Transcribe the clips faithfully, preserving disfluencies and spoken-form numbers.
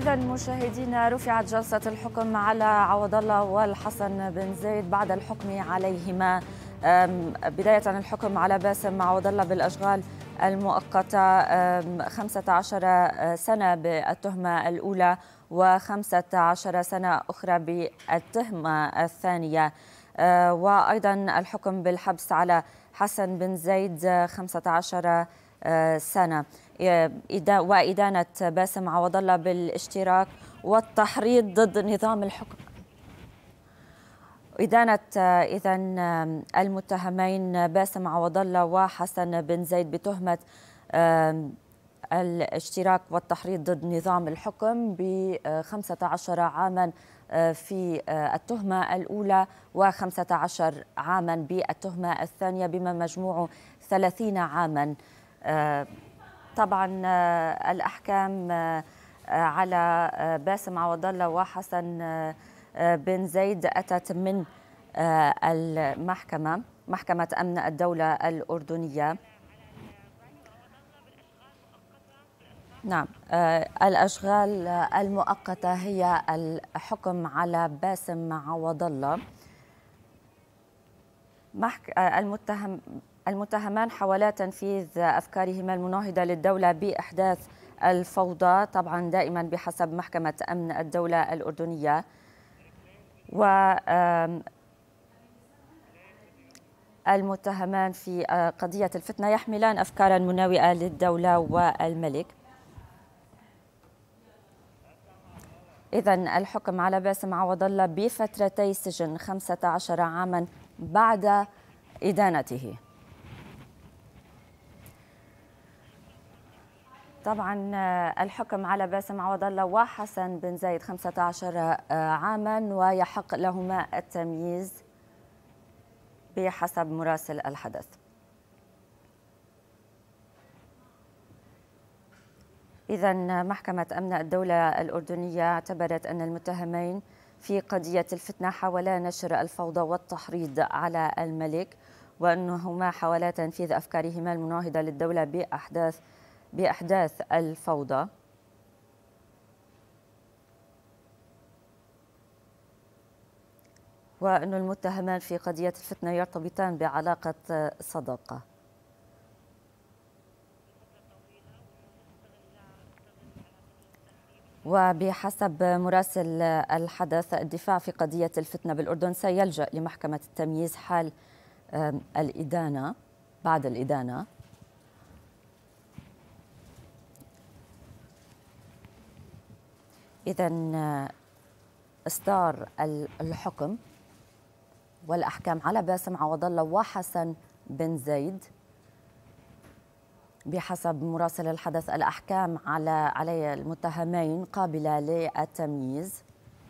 إذا مشاهدينا، رفعت جلسة الحكم على عوض الله والحسن بن زايد بعد الحكم عليهما. بداية الحكم على باسم عوض الله بالأشغال المؤقتة خمسة عشر سنة بالتهمة الأولى وخمسة عشر سنة أخرى بالتهمة الثانية، وأيضا الحكم بالحبس على حسن بن زايد خمسة عشر سنة، وإدانة باسم عوض الله بالاشتراك والتحريض ضد نظام الحكم. إدانة إذن المتهمين باسم عوض الله وحسن بن زايد بتهمة الاشتراك والتحريض ضد نظام الحكم ب خمسة عشر عاما في التهمة الأولى وخمسة عشر عاما بالتهمة الثانية، بما مجموعه ثلاثين عاما. طبعا الأحكام على باسم عوض الله وحسن بن زايد أتت من المحكمة محكمة أمن الدولة الأردنية. نعم، الأشغال المؤقتة هي الحكم على باسم عوض الله. المتهم المتهمان حاولا تنفيذ أفكارهما المناهضة للدولة بإحداث الفوضى، طبعا دائما بحسب محكمة أمن الدولة الأردنية. و المتهمان في قضية الفتنة يحملان أفكارا مناوئة للدولة والملك. إذن الحكم على باسم عوض الله بفترتي سجن خمسة عشر عاما بعد إدانته. طبعا الحكم على باسم عوض الله وحسن بن زايد خمسة عشر عاما، ويحق لهما التمييز بحسب مراسل الحدث. إذن محكمة أمن الدولة الأردنية اعتبرت أن المتهمين في قضية الفتنة حاولا نشر الفوضى والتحريض على الملك، وأنهما حاولا تنفيذ أفكارهما المناهضة للدولة بأحداث بإحداث الفوضى. وأن المتهمان في قضية الفتنة يرتبطان بعلاقة صداقة. وبحسب مراسل الحدث، الدفاع في قضية الفتنة بالأردن سيلجأ لمحكمة التمييز حال الإدانة بعد الإدانة. إذن إصدار الحكم والأحكام على باسم عوض الله وحسن بن زايد بحسب مراسل الحدث، الأحكام على علي المتهمين قابلة للتمييز.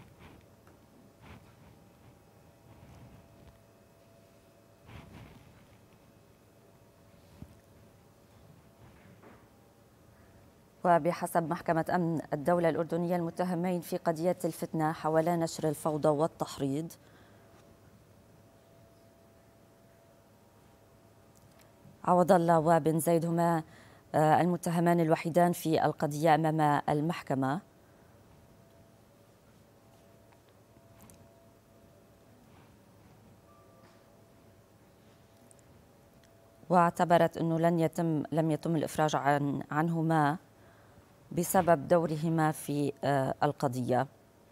وبحسب محكمة أمن الدولة الأردنية، المتهمين في قضية الفتنة حاولا نشر الفوضى والتحريض. عوض الله وبن زايد هما المتهمان الوحيدان في القضية أمام المحكمة. واعتبرت أنه لن يتم لم يتم الإفراج عن عنهما بسبب دورهما في القضية.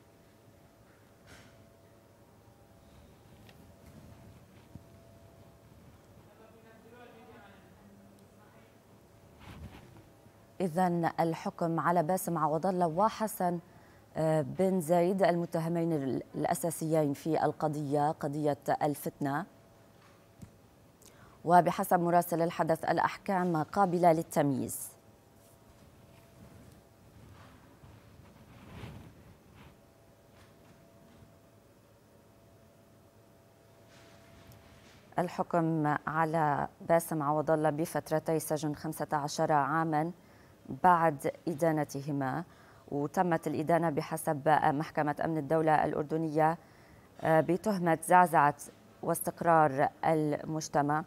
إذن الحكم على باسم عوض الله وحسن بن زايد المتهمين الأساسيين في القضية قضية الفتنة. وبحسب مراسل الحدث، الأحكام قابلة للتمييز. الحكم على باسم عوض الله بفترتي سجن خمسة عشر عاما بعد إدانتهما، وتمت الإدانة بحسب محكمة أمن الدولة الأردنية بتهمة زعزعة واستقرار المجتمع.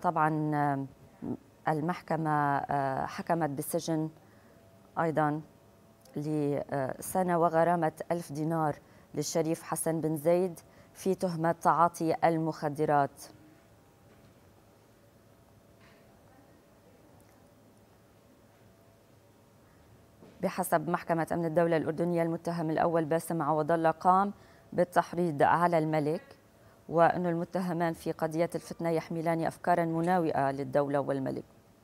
وطبعا المحكمة حكمت بالسجن أيضا لسنة وغرامة ألف دينار للشريف حسن بن زايد في تهمة تعاطي المخدرات. بحسب محكمة أمن الدولة الأردنية، المتهم الأول باسم عوض الله قام بالتحريض على الملك، وأن المتهمان في قضية الفتنة يحملان أفكارا مناوئة للدولة والملك.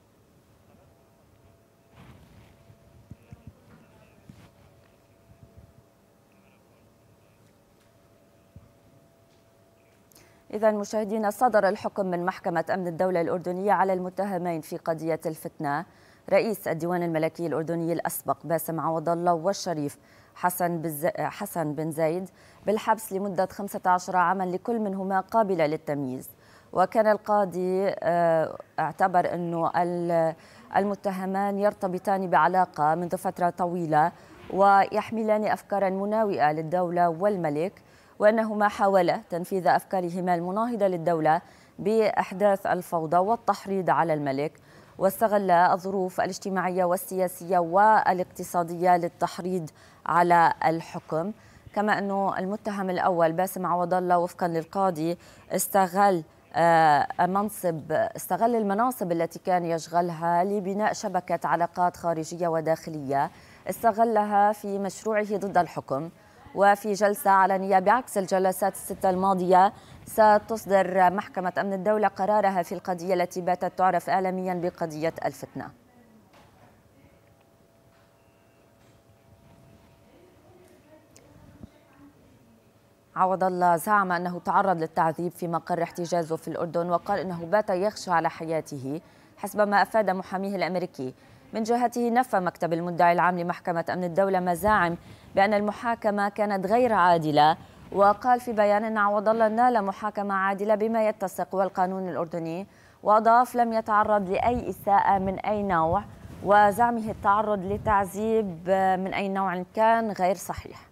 إذا مشاهدينا، صدر الحكم من محكمة أمن الدولة الأردنية على المتهمين في قضية الفتنة، رئيس الديوان الملكي الأردني الأسبق باسم عوض الله والشريف حسن حسن بن زايد بالحبس لمدة خمسة عشر عاما لكل منهما قابلة للتمييز. وكان القاضي اعتبر أنه المتهمان يرتبطان بعلاقة منذ فترة طويلة ويحملان أفكارا مناوئة للدولة والملك، وأنهما حاولا تنفيذ أفكارهما المناهضة للدولة بإحداث الفوضى والتحريض على الملك، واستغل الظروف الاجتماعية والسياسية والاقتصادية للتحريض على الحكم. كما أنه المتهم الأول باسم عوض الله وفقا للقاضي استغل منصب استغل المناصب التي كان يشغلها لبناء شبكة علاقات خارجية وداخلية استغلها في مشروعه ضد الحكم. وفي جلسة علنية بعكس الجلسات الستة الماضية، ستصدر محكمة أمن الدولة قرارها في القضية التي باتت تعرف إعلاميا بقضية الفتنة. عوض الله زعم أنه تعرض للتعذيب في مقر احتجازه في الأردن، وقال أنه بات يخشى على حياته حسب ما أفاد محاميه الأمريكي. من جهته نفى مكتب المدعي العام لمحكمة أمن الدولة مزاعم بأن المحاكمة كانت غير عادلة، وقال في بيان أن عوض الله نال محاكمة عادلة بما يتسق والقانون الأردني، وأضاف لم يتعرض لأي إساءة من أي نوع، وزعمه التعرض لتعذيب من أي نوع كان غير صحيح.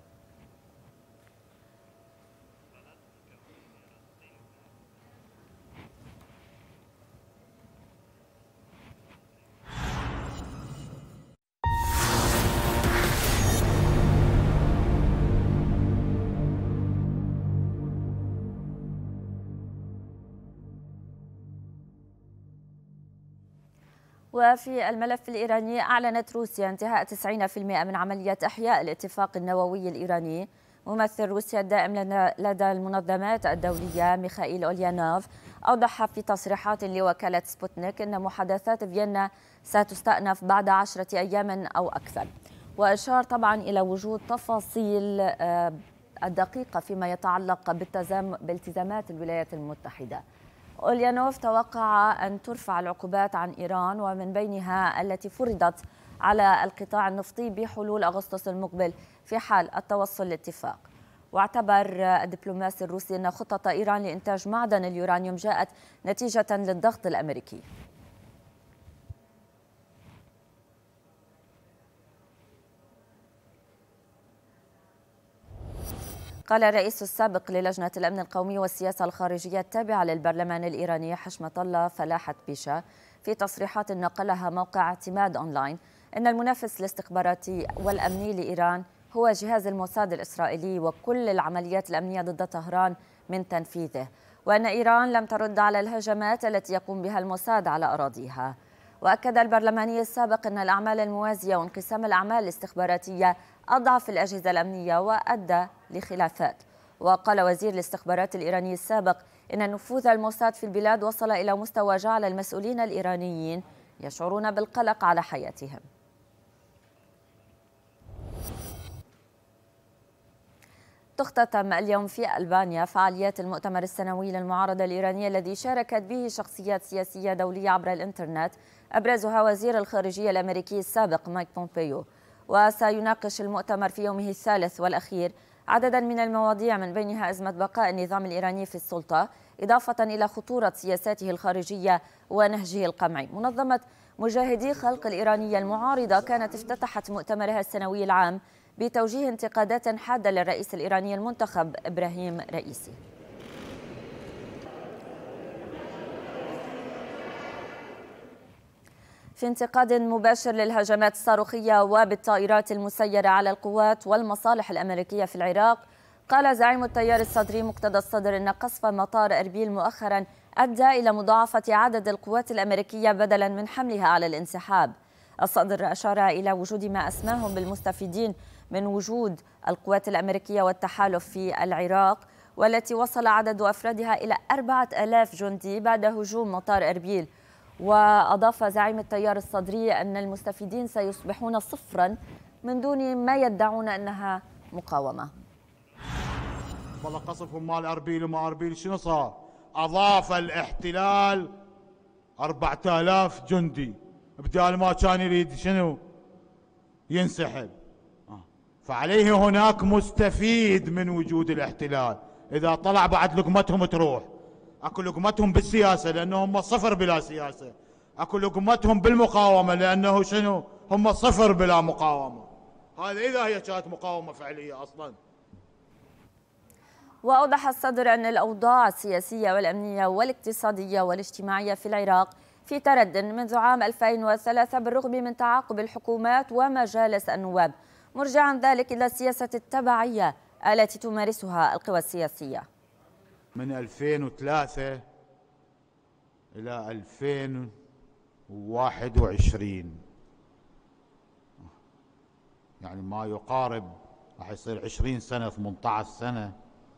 وفي الملف الإيراني، أعلنت روسيا انتهاء تسعين بالمئة من عملية إحياء الاتفاق النووي الإيراني. ممثل روسيا الدائم لدى المنظمات الدولية ميخائيل أوليانوف أوضح في تصريحات لوكالة سبوتنيك أن محادثات فيينا ستستأنف بعد عشرة أيام أو أكثر، وأشار طبعا إلى وجود تفاصيل الدقيقة فيما يتعلق بالتزامات الولايات المتحدة. أوليانوف توقع أن ترفع العقوبات عن إيران، ومن بينها التي فرضت على القطاع النفطي بحلول أغسطس المقبل في حال التوصل لاتفاق. واعتبر الدبلوماسي الروسي أن خطة إيران لإنتاج معدن اليورانيوم جاءت نتيجة للضغط الأمريكي. قال الرئيس السابق للجنة الأمن القومي والسياسة الخارجية التابعة للبرلمان الإيراني حشمة الله فلاحة بيشا في تصريحات نقلها موقع اعتماد أونلاين أن المنافس الاستخباراتي والأمني لإيران هو جهاز الموساد الإسرائيلي، وكل العمليات الأمنية ضد طهران من تنفيذه، وأن إيران لم ترد على الهجمات التي يقوم بها الموساد على أراضيها. وأكد البرلماني السابق أن الأعمال الموازية وانقسام الأعمال الاستخباراتية أضعف الأجهزة الأمنية وأدى لخلافات. وقال وزير الاستخبارات الإيراني السابق إن نفوذ الموساد في البلاد وصل إلى مستوى جعل المسؤولين الإيرانيين يشعرون بالقلق على حياتهم. تختتم اليوم في ألبانيا فعاليات المؤتمر السنوي للمعارضة الإيرانية الذي شاركت به شخصيات سياسية دولية عبر الإنترنت، أبرزها وزير الخارجية الأمريكي السابق مايك بومبيو. وسيناقش المؤتمر في يومه الثالث والأخير عددا من المواضيع من بينها أزمة بقاء النظام الإيراني في السلطة، إضافة إلى خطورة سياساته الخارجية ونهجه القمعي. منظمة مجاهدي خلق الإيرانية المعارضة كانت افتتحت مؤتمرها السنوي العام بتوجيه انتقادات حادة للرئيس الإيراني المنتخب إبراهيم رئيسي. في انتقاد مباشر للهجمات الصاروخية وبالطائرات المسيرة على القوات والمصالح الأمريكية في العراق، قال زعيم التيار الصدري مقتدى الصدر أن قصف مطار أربيل مؤخرا أدى إلى مضاعفة عدد القوات الأمريكية بدلا من حملها على الانسحاب. الصدر أشار إلى وجود ما أسماهم بالمستفيدين من وجود القوات الأمريكية والتحالف في العراق، والتي وصل عدد أفرادها إلى أربعة آلاف جندي بعد هجوم مطار أربيل. وأضاف زعيم التيار الصدري أن المستفيدين سيصبحون صفرا من دون ما يدعون أنها مقاومة. والله قصفهم مال أربيل وما أربيل شنو صار؟ أضاف الاحتلال أربعة آلاف جندي بدال ما كان يريد شنو؟ ينسحب. فعليه هناك مستفيد من وجود الاحتلال، إذا طلع بعد لقمتهم تروح. أكو لقمتهم بالسياسة لأنه هم صفر بلا سياسة، أكو لقمتهم بالمقاومة لأنه شنو؟ هم صفر بلا مقاومة. هذا إذا هي كانت مقاومة فعلية أصلا. وأوضح الصدر أن الأوضاع السياسية والأمنية والاقتصادية والاجتماعية في العراق في ترد منذ عام ألفين وثلاثة بالرغم من تعاقب الحكومات ومجالس النواب، مرجعا ذلك إلى السياسة التبعية التي تمارسها القوى السياسية. من ألفين وثلاثة إلى ألفين وواحد وعشرين، يعني ما يقارب راح يصير عشرين سنة ثمانية عشر سنة.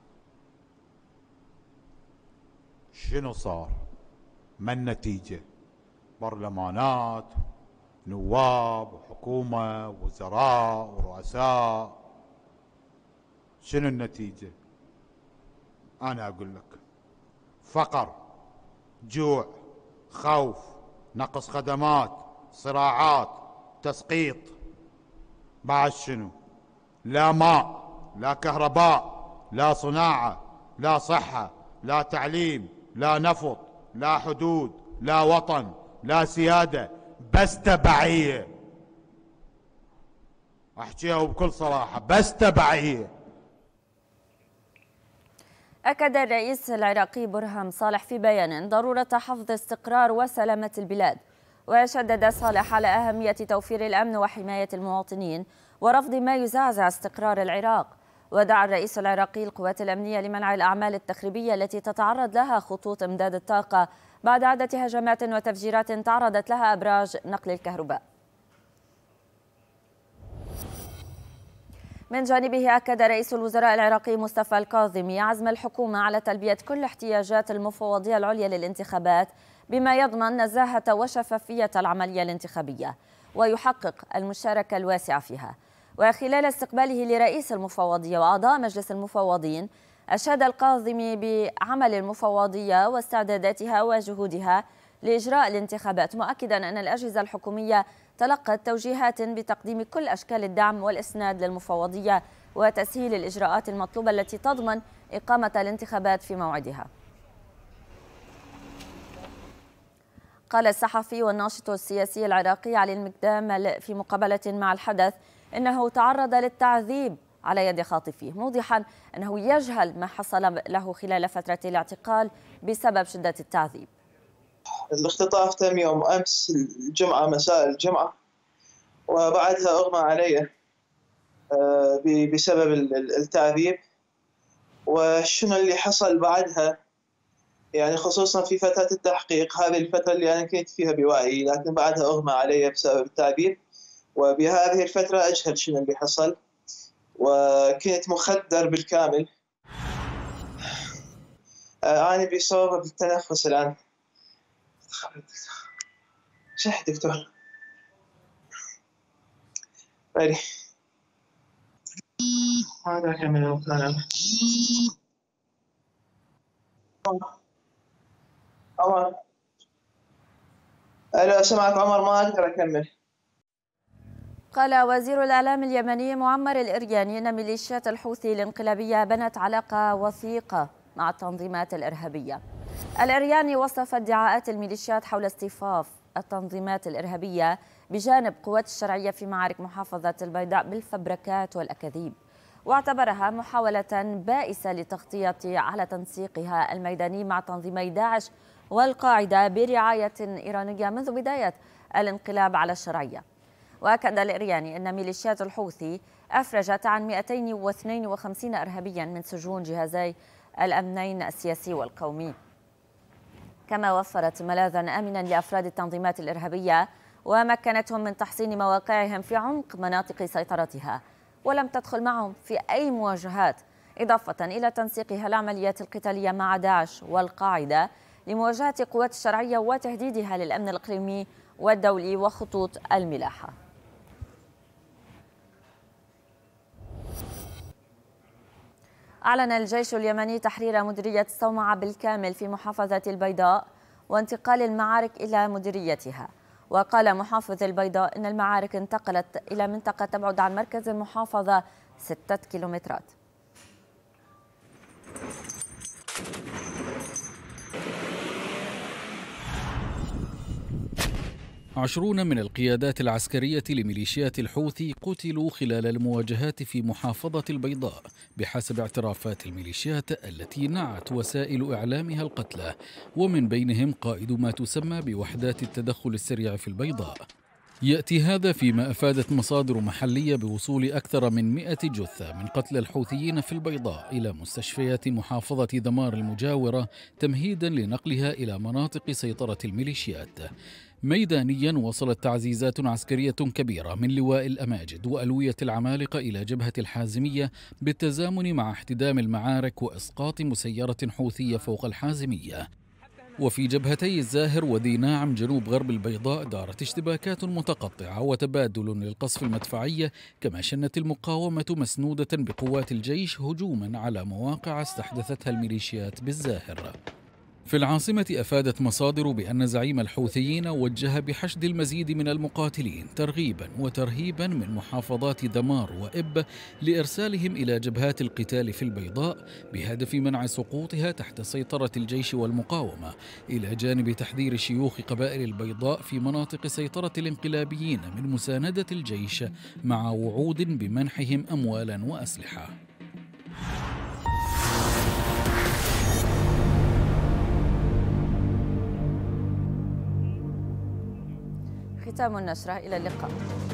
شنو صار؟ ما النتيجة؟ برلمانات، نواب وحكومة ووزراء ورؤساء. شنو النتيجة؟ أنا أقول لك: فقر، جوع، خوف، نقص خدمات، صراعات، تسقيط. بعد شنو؟ لا ماء، لا كهرباء، لا صناعة، لا صحة، لا تعليم، لا نفط، لا حدود، لا وطن، لا سيادة، بس تبعية. أحكيها بكل صراحة، بس تبعية. أكد الرئيس العراقي برهام صالح في بيان ضرورة حفظ استقرار وسلامة البلاد، وشدد صالح على أهمية توفير الأمن وحماية المواطنين ورفض ما يزعزع استقرار العراق. ودعا الرئيس العراقي القوات الأمنية لمنع الأعمال التخريبية التي تتعرض لها خطوط إمداد الطاقة بعد عدة هجمات وتفجيرات تعرضت لها أبراج نقل الكهرباء. من جانبه أكد رئيس الوزراء العراقي مصطفى الكاظمي عزم الحكومة على تلبية كل احتياجات المفوضية العليا للانتخابات بما يضمن نزاهة وشفافية العملية الانتخابية ويحقق المشاركة الواسعة فيها. وخلال استقباله لرئيس المفوضية وأعضاء مجلس المفوضين، أشاد الكاظمي بعمل المفوضية واستعداداتها وجهودها لإجراء الانتخابات، مؤكدا أن الأجهزة الحكومية تلقت توجيهات بتقديم كل أشكال الدعم والإسناد للمفوضية وتسهيل الإجراءات المطلوبة التي تضمن إقامة الانتخابات في موعدها. قال الصحفي والناشط السياسي العراقي علي المقدام في مقابلة مع الحدث إنه تعرض للتعذيب على يد خاطفيه، موضحا أنه يجهل ما حصل له خلال فترة الاعتقال بسبب شدة التعذيب. الاختطاف تم يوم أمس الجمعة مساء الجمعة، وبعدها أغمى علي بسبب التعذيب. وشنو اللي حصل بعدها يعني خصوصا في فترة التحقيق، هذه الفترة اللي أنا كنت فيها بوعي، لكن بعدها أغمى علي بسبب التعذيب. وبهذه الفترة أجهل شنو اللي حصل، وكنت مخدر بالكامل. أنا بصعوبة بالتنفس الآن. صح دكتور؟ بري هذا كمل المكالمة. عمر، ألو سمعك عمر، ما أقدر أكمل. قال وزير الإعلام اليمني معمر الإرياني أن ميليشيات الحوثي الانقلابية بنت علاقة وثيقة مع التنظيمات الإرهابية. الإرياني وصف ادعاءات الميليشيات حول اصطفاف التنظيمات الإرهابية بجانب قوات الشرعية في معارك محافظة البيضاء بالفبركات والأكاذيب، واعتبرها محاولة بائسة للتغطية على تنسيقها الميداني مع تنظيمي داعش والقاعدة برعاية إيرانية منذ بداية الانقلاب على الشرعية. وأكد الإرياني أن ميليشيات الحوثي أفرجت عن مئتين واثنين وخمسين إرهابيا من سجون جهازي الأمنين السياسي والقومي، كما وفرت ملاذا آمنا لأفراد التنظيمات الإرهابية ومكنتهم من تحصين مواقعهم في عمق مناطق سيطرتها، ولم تدخل معهم في أي مواجهات، إضافة إلى تنسيقها العمليات القتالية مع داعش والقاعدة لمواجهة قوات الشرعية وتهديدها للأمن الإقليمي والدولي وخطوط الملاحة. أعلن الجيش اليمني تحرير مديرية الصومعة بالكامل في محافظة البيضاء وانتقال المعارك إلى مديريتها. وقال محافظ البيضاء إن المعارك انتقلت إلى منطقة تبعد عن مركز المحافظة ستة كيلومترات. عشرون من القيادات العسكرية لميليشيات الحوثي قتلوا خلال المواجهات في محافظة البيضاء بحسب اعترافات الميليشيات التي نعت وسائل إعلامها القتلى، ومن بينهم قائد ما تسمى بوحدات التدخل السريع في البيضاء. يأتي هذا فيما أفادت مصادر محلية بوصول أكثر من مئة جثة من قتل الحوثيين في البيضاء إلى مستشفيات محافظة دمار المجاورة تمهيدا لنقلها إلى مناطق سيطرة الميليشيات. ميدانيا وصلت تعزيزات عسكرية كبيرة من لواء الأماجد وألوية العمالقة إلى جبهة الحازمية بالتزامن مع احتدام المعارك وإسقاط مسيرة حوثية فوق الحازمية. وفي جبهتي الزاهر وذي ناعم جنوب غرب البيضاء دارت اشتباكات متقطعة وتبادل للقصف المدفعية، كما شنت المقاومة مسنودة بقوات الجيش هجوما على مواقع استحدثتها الميليشيات بالزاهر. في العاصمة أفادت مصادر بأن زعيم الحوثيين وجه بحشد المزيد من المقاتلين ترغيبا وترهيبا من محافظات دمار وإب لإرسالهم إلى جبهات القتال في البيضاء بهدف منع سقوطها تحت سيطرة الجيش والمقاومة، إلى جانب تحذير شيوخ قبائل البيضاء في مناطق سيطرة الانقلابيين من مساندة الجيش مع وعود بمنحهم أموالا وأسلحة. ختام النشرة، إلى اللقاء.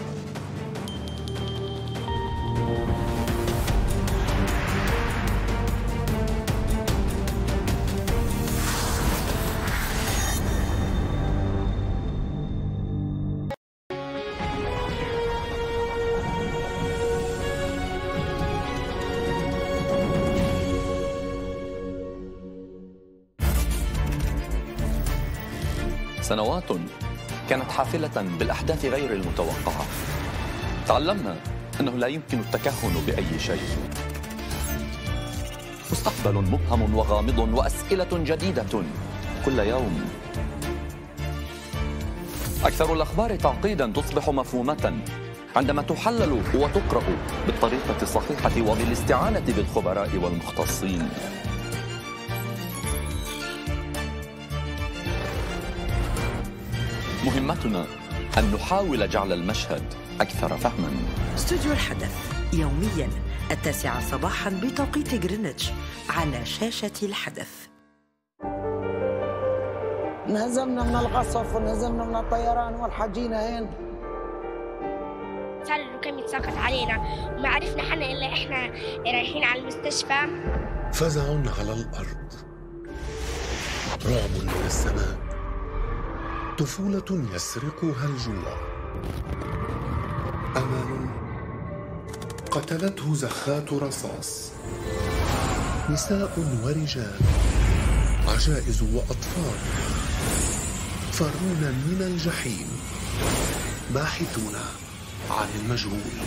سنوات كانت حافلة بالأحداث غير المتوقعة. تعلمنا أنه لا يمكن التكهن بأي شيء. مستقبل مبهم وغامض وأسئلة جديدة كل يوم. أكثر الأخبار تعقيدا تصبح مفهومة عندما تحلل وتقرأ بالطريقة الصحيحة وبالاستعانة بالخبراء والمختصين. مهمتنا أن نحاول جعل المشهد أكثر فهما. استوديو الحدث يوميا التاسعة صباحا بتوقيت جرينتش على شاشة الحدث. انهزمنا من القصف وانهزمنا من الطيران والحجينا هين. صار الركام يتساقط علينا وما عرفنا حنا إلا إحنا رايحين على المستشفى. فزع على الأرض، رعب من السماء، طفولة يسرقها الجوع، أمل قتلته زخات رصاص، نساء ورجال، عجائز وأطفال فرون من الجحيم، باحثون عن المجهول.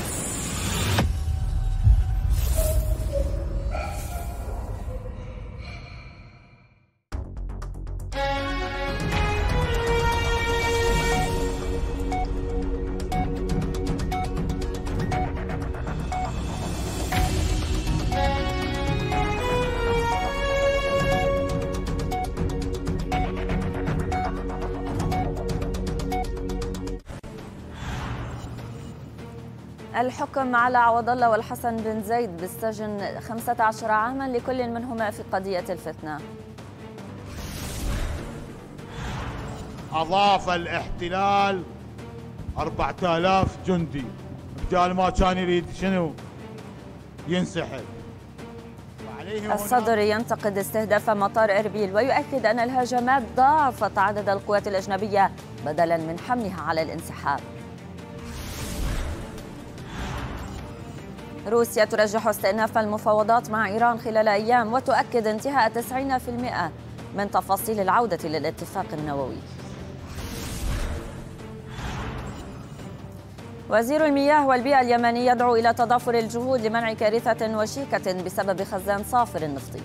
الحكم على عوض الله والحسن بن زايد بالسجن خمسة عشر عاما لكل منهما في قضية الفتنة. أضاف الاحتلال أربعة آلاف جندي بدال ما كان يريد شنو ينسحب. الصدر ينتقد استهداف مطار إربيل ويؤكد أن الهجمات ضاعفت عدد القوات الأجنبية بدلا من حملها على الانسحاب. روسيا ترجح استئناف المفاوضات مع إيران خلال أيام وتؤكد انتهاء تسعين بالمئة من تفاصيل العودة للاتفاق النووي. وزير المياه والبيئة اليمني يدعو إلى تضافر الجهود لمنع كارثة وشيكة بسبب خزان صافر نفطي.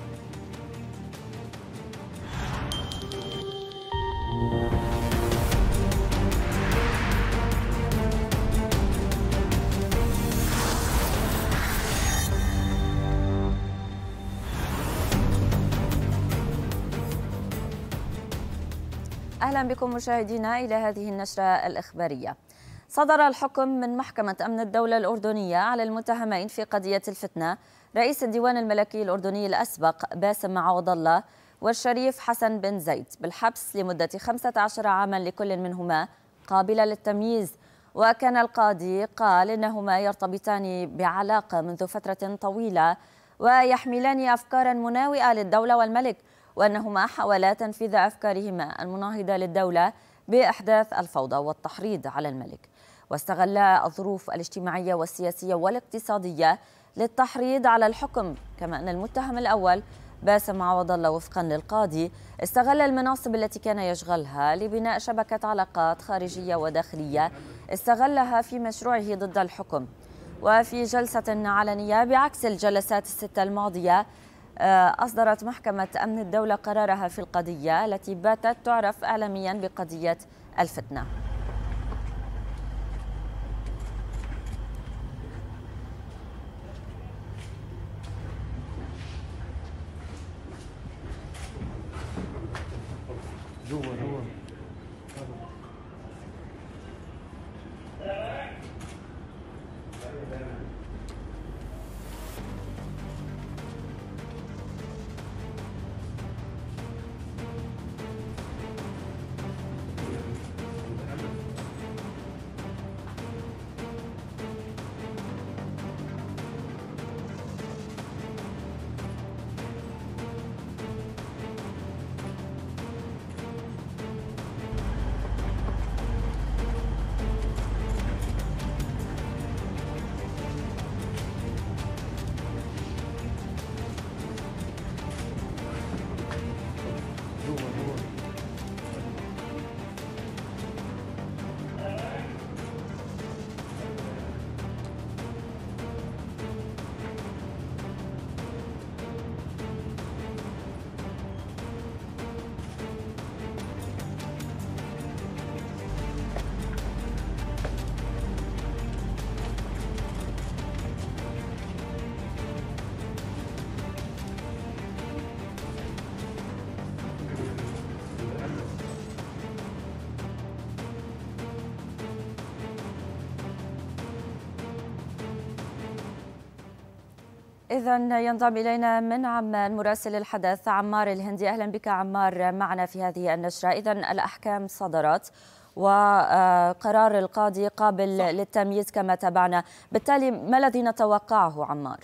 أهلا بكم مشاهدينا إلى هذه النشرة الإخبارية. صدر الحكم من محكمة أمن الدولة الأردنية على المتهمين في قضية الفتنة رئيس الديوان الملكي الأردني الأسبق باسم عوض الله والشريف حسن بن زيد بالحبس لمدة خمسة عشر عاما لكل منهما قابلة للتمييز. وكان القاضي قال إنهما يرتبطان بعلاقة منذ فترة طويلة ويحملان أفكارا مناوئة للدولة والملك، وأنهما حاولا تنفيذ أفكارهما المناهضة للدولة بإحداث الفوضى والتحريض على الملك، واستغلا الظروف الاجتماعية والسياسية والاقتصادية للتحريض على الحكم. كما أن المتهم الأول باسم عوض الله وفقا للقاضي استغل المناصب التي كان يشغلها لبناء شبكة علاقات خارجية وداخلية استغلها في مشروعه ضد الحكم. وفي جلسة علنية بعكس الجلسات الستة الماضية أصدرت محكمة أمن الدولة قرارها في القضية التي باتت تعرف إعلاميا بقضية الفتنة. إذن ينضم إلينا من عمان مراسل الحدث عمار الهندي. أهلا بك عمار معنا في هذه النشرة. إذن الأحكام صدرت وقرار القاضي قابل صح. للتمييز كما تابعنا، بالتالي ما الذي نتوقعه عمار؟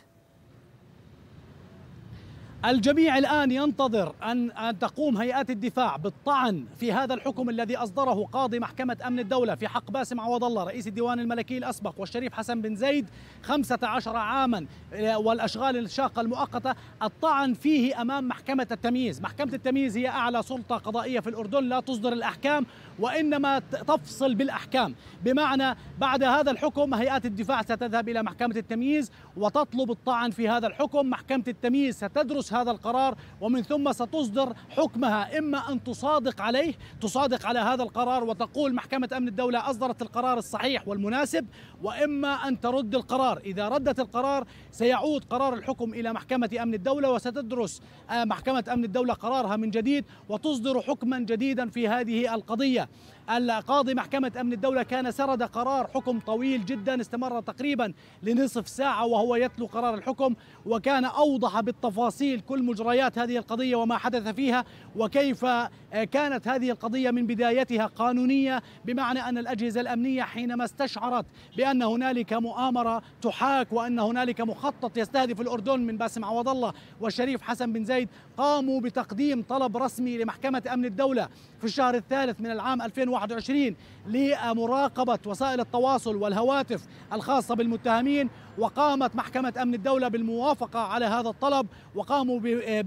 الجميع الآن ينتظر أن أن تقوم هيئات الدفاع بالطعن في هذا الحكم الذي أصدره قاضي محكمة أمن الدولة في حق باسم عوض الله رئيس الديوان الملكي الأسبق والشريف حسن بن زيد خمسة عشر عاما والأشغال الشاقة المؤقتة. الطعن فيه أمام محكمة التمييز. محكمة التمييز هي أعلى سلطة قضائية في الأردن، لا تصدر الأحكام وإنما تفصل بالأحكام، بمعنى بعد هذا الحكم هيئات الدفاع ستذهب إلى محكمة التمييز وتطلب الطعن في هذا الحكم. محكمة التمييز ستدرس هذا القرار ومن ثم ستصدر حكمها، إما أن تصادق عليه تصادق على هذا القرار وتقول محكمة أمن الدولة أصدرت القرار الصحيح والمناسب، وإما أن ترد القرار. إذا ردت القرار سيعود قرار الحكم إلى محكمة أمن الدولة وستدرس محكمة أمن الدولة قرارها من جديد وتصدر حكما جديدا في هذه القضية. القاضي محكمة أمن الدولة كان سرد قرار حكم طويل جدا استمر تقريبا لنصف ساعة وهو يتلو قرار الحكم، وكان أوضح بالتفاصيل كل مجريات هذه القضية وما حدث فيها، وكيف كانت هذه القضية من بدايتها قانونية، بمعنى أن الأجهزة الأمنية حينما استشعرت بأن هنالك مؤامرة تحاك وأن هنالك مخطط يستهدف الأردن من باسم عوض الله والشريف حسن بن زايد، قاموا بتقديم طلب رسمي لمحكمة أمن الدولة في الشهر الثالث من العام ألفين وواحد وعشرين لمراقبة وسائل التواصل والهواتف الخاصة بالمتهمين، وقامت محكمة أمن الدولة بالموافقة على هذا الطلب، وقاموا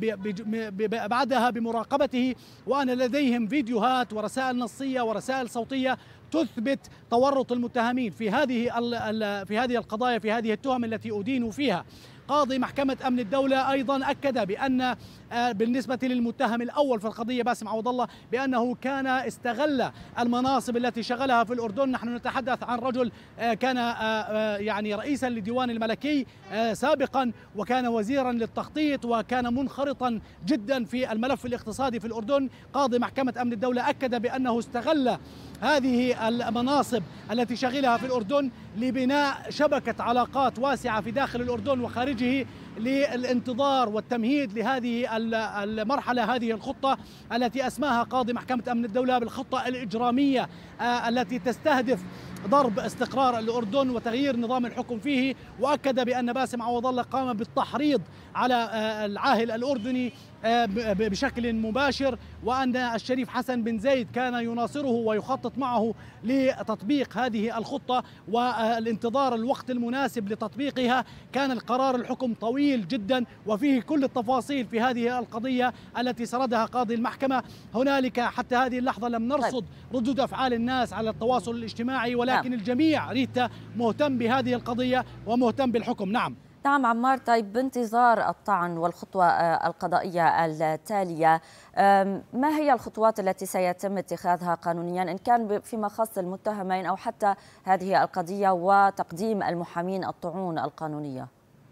بعدها بمراقبته، وأن لديهم فيديوهات ورسائل نصية ورسائل صوتية تثبت تورط المتهمين في هذه في هذه القضايا، في هذه التهم التي أدينوا فيها. قاضي محكمة أمن الدولة أيضا أكد بأن بالنسبة للمتهم الأول في القضية باسم عوض الله بأنه كان استغل المناصب التي شغلها في الأردن. نحن نتحدث عن رجل كان يعني رئيسا لديوان الملكي سابقا، وكان وزيرا للتخطيط، وكان منخرطا جدا في الملف الاقتصادي في الأردن. قاضي محكمة أمن الدولة أكد بأنه استغل هذه المناصب التي شغلها في الأردن لبناء شبكة علاقات واسعة في داخل الأردن وخارجه للانتظار والتمهيد لهذه المرحلة، هذه الخطة التي أسماها قاضي محكمة أمن الدولة بالخطة الإجرامية التي تستهدف ضرب استقرار الأردن وتغيير نظام الحكم فيه. وأكد بأن باسم عوض الله قام بالتحريض على العاهل الأردني بشكل مباشر، وأن الشريف حسن بن زايد كان يناصره ويخطط معه لتطبيق هذه الخطة والانتظار الوقت المناسب لتطبيقها. كان القرار الحكم طويل جدا وفيه كل التفاصيل في هذه القضية التي سردها قاضي المحكمة. هنالك حتى هذه اللحظة لم نرصد ردود أفعال الناس على التواصل الاجتماعي، ولكن الجميع ريتا مهتم بهذه القضية ومهتم بالحكم. نعم نعم عمار. طيب بانتظار الطعن والخطوة القضائية التالية، ما هي الخطوات التي سيتم اتخاذها قانونيا إن كان فيما خص المتهمين أو حتى هذه القضية وتقديم المحامين الطعون القانونية؟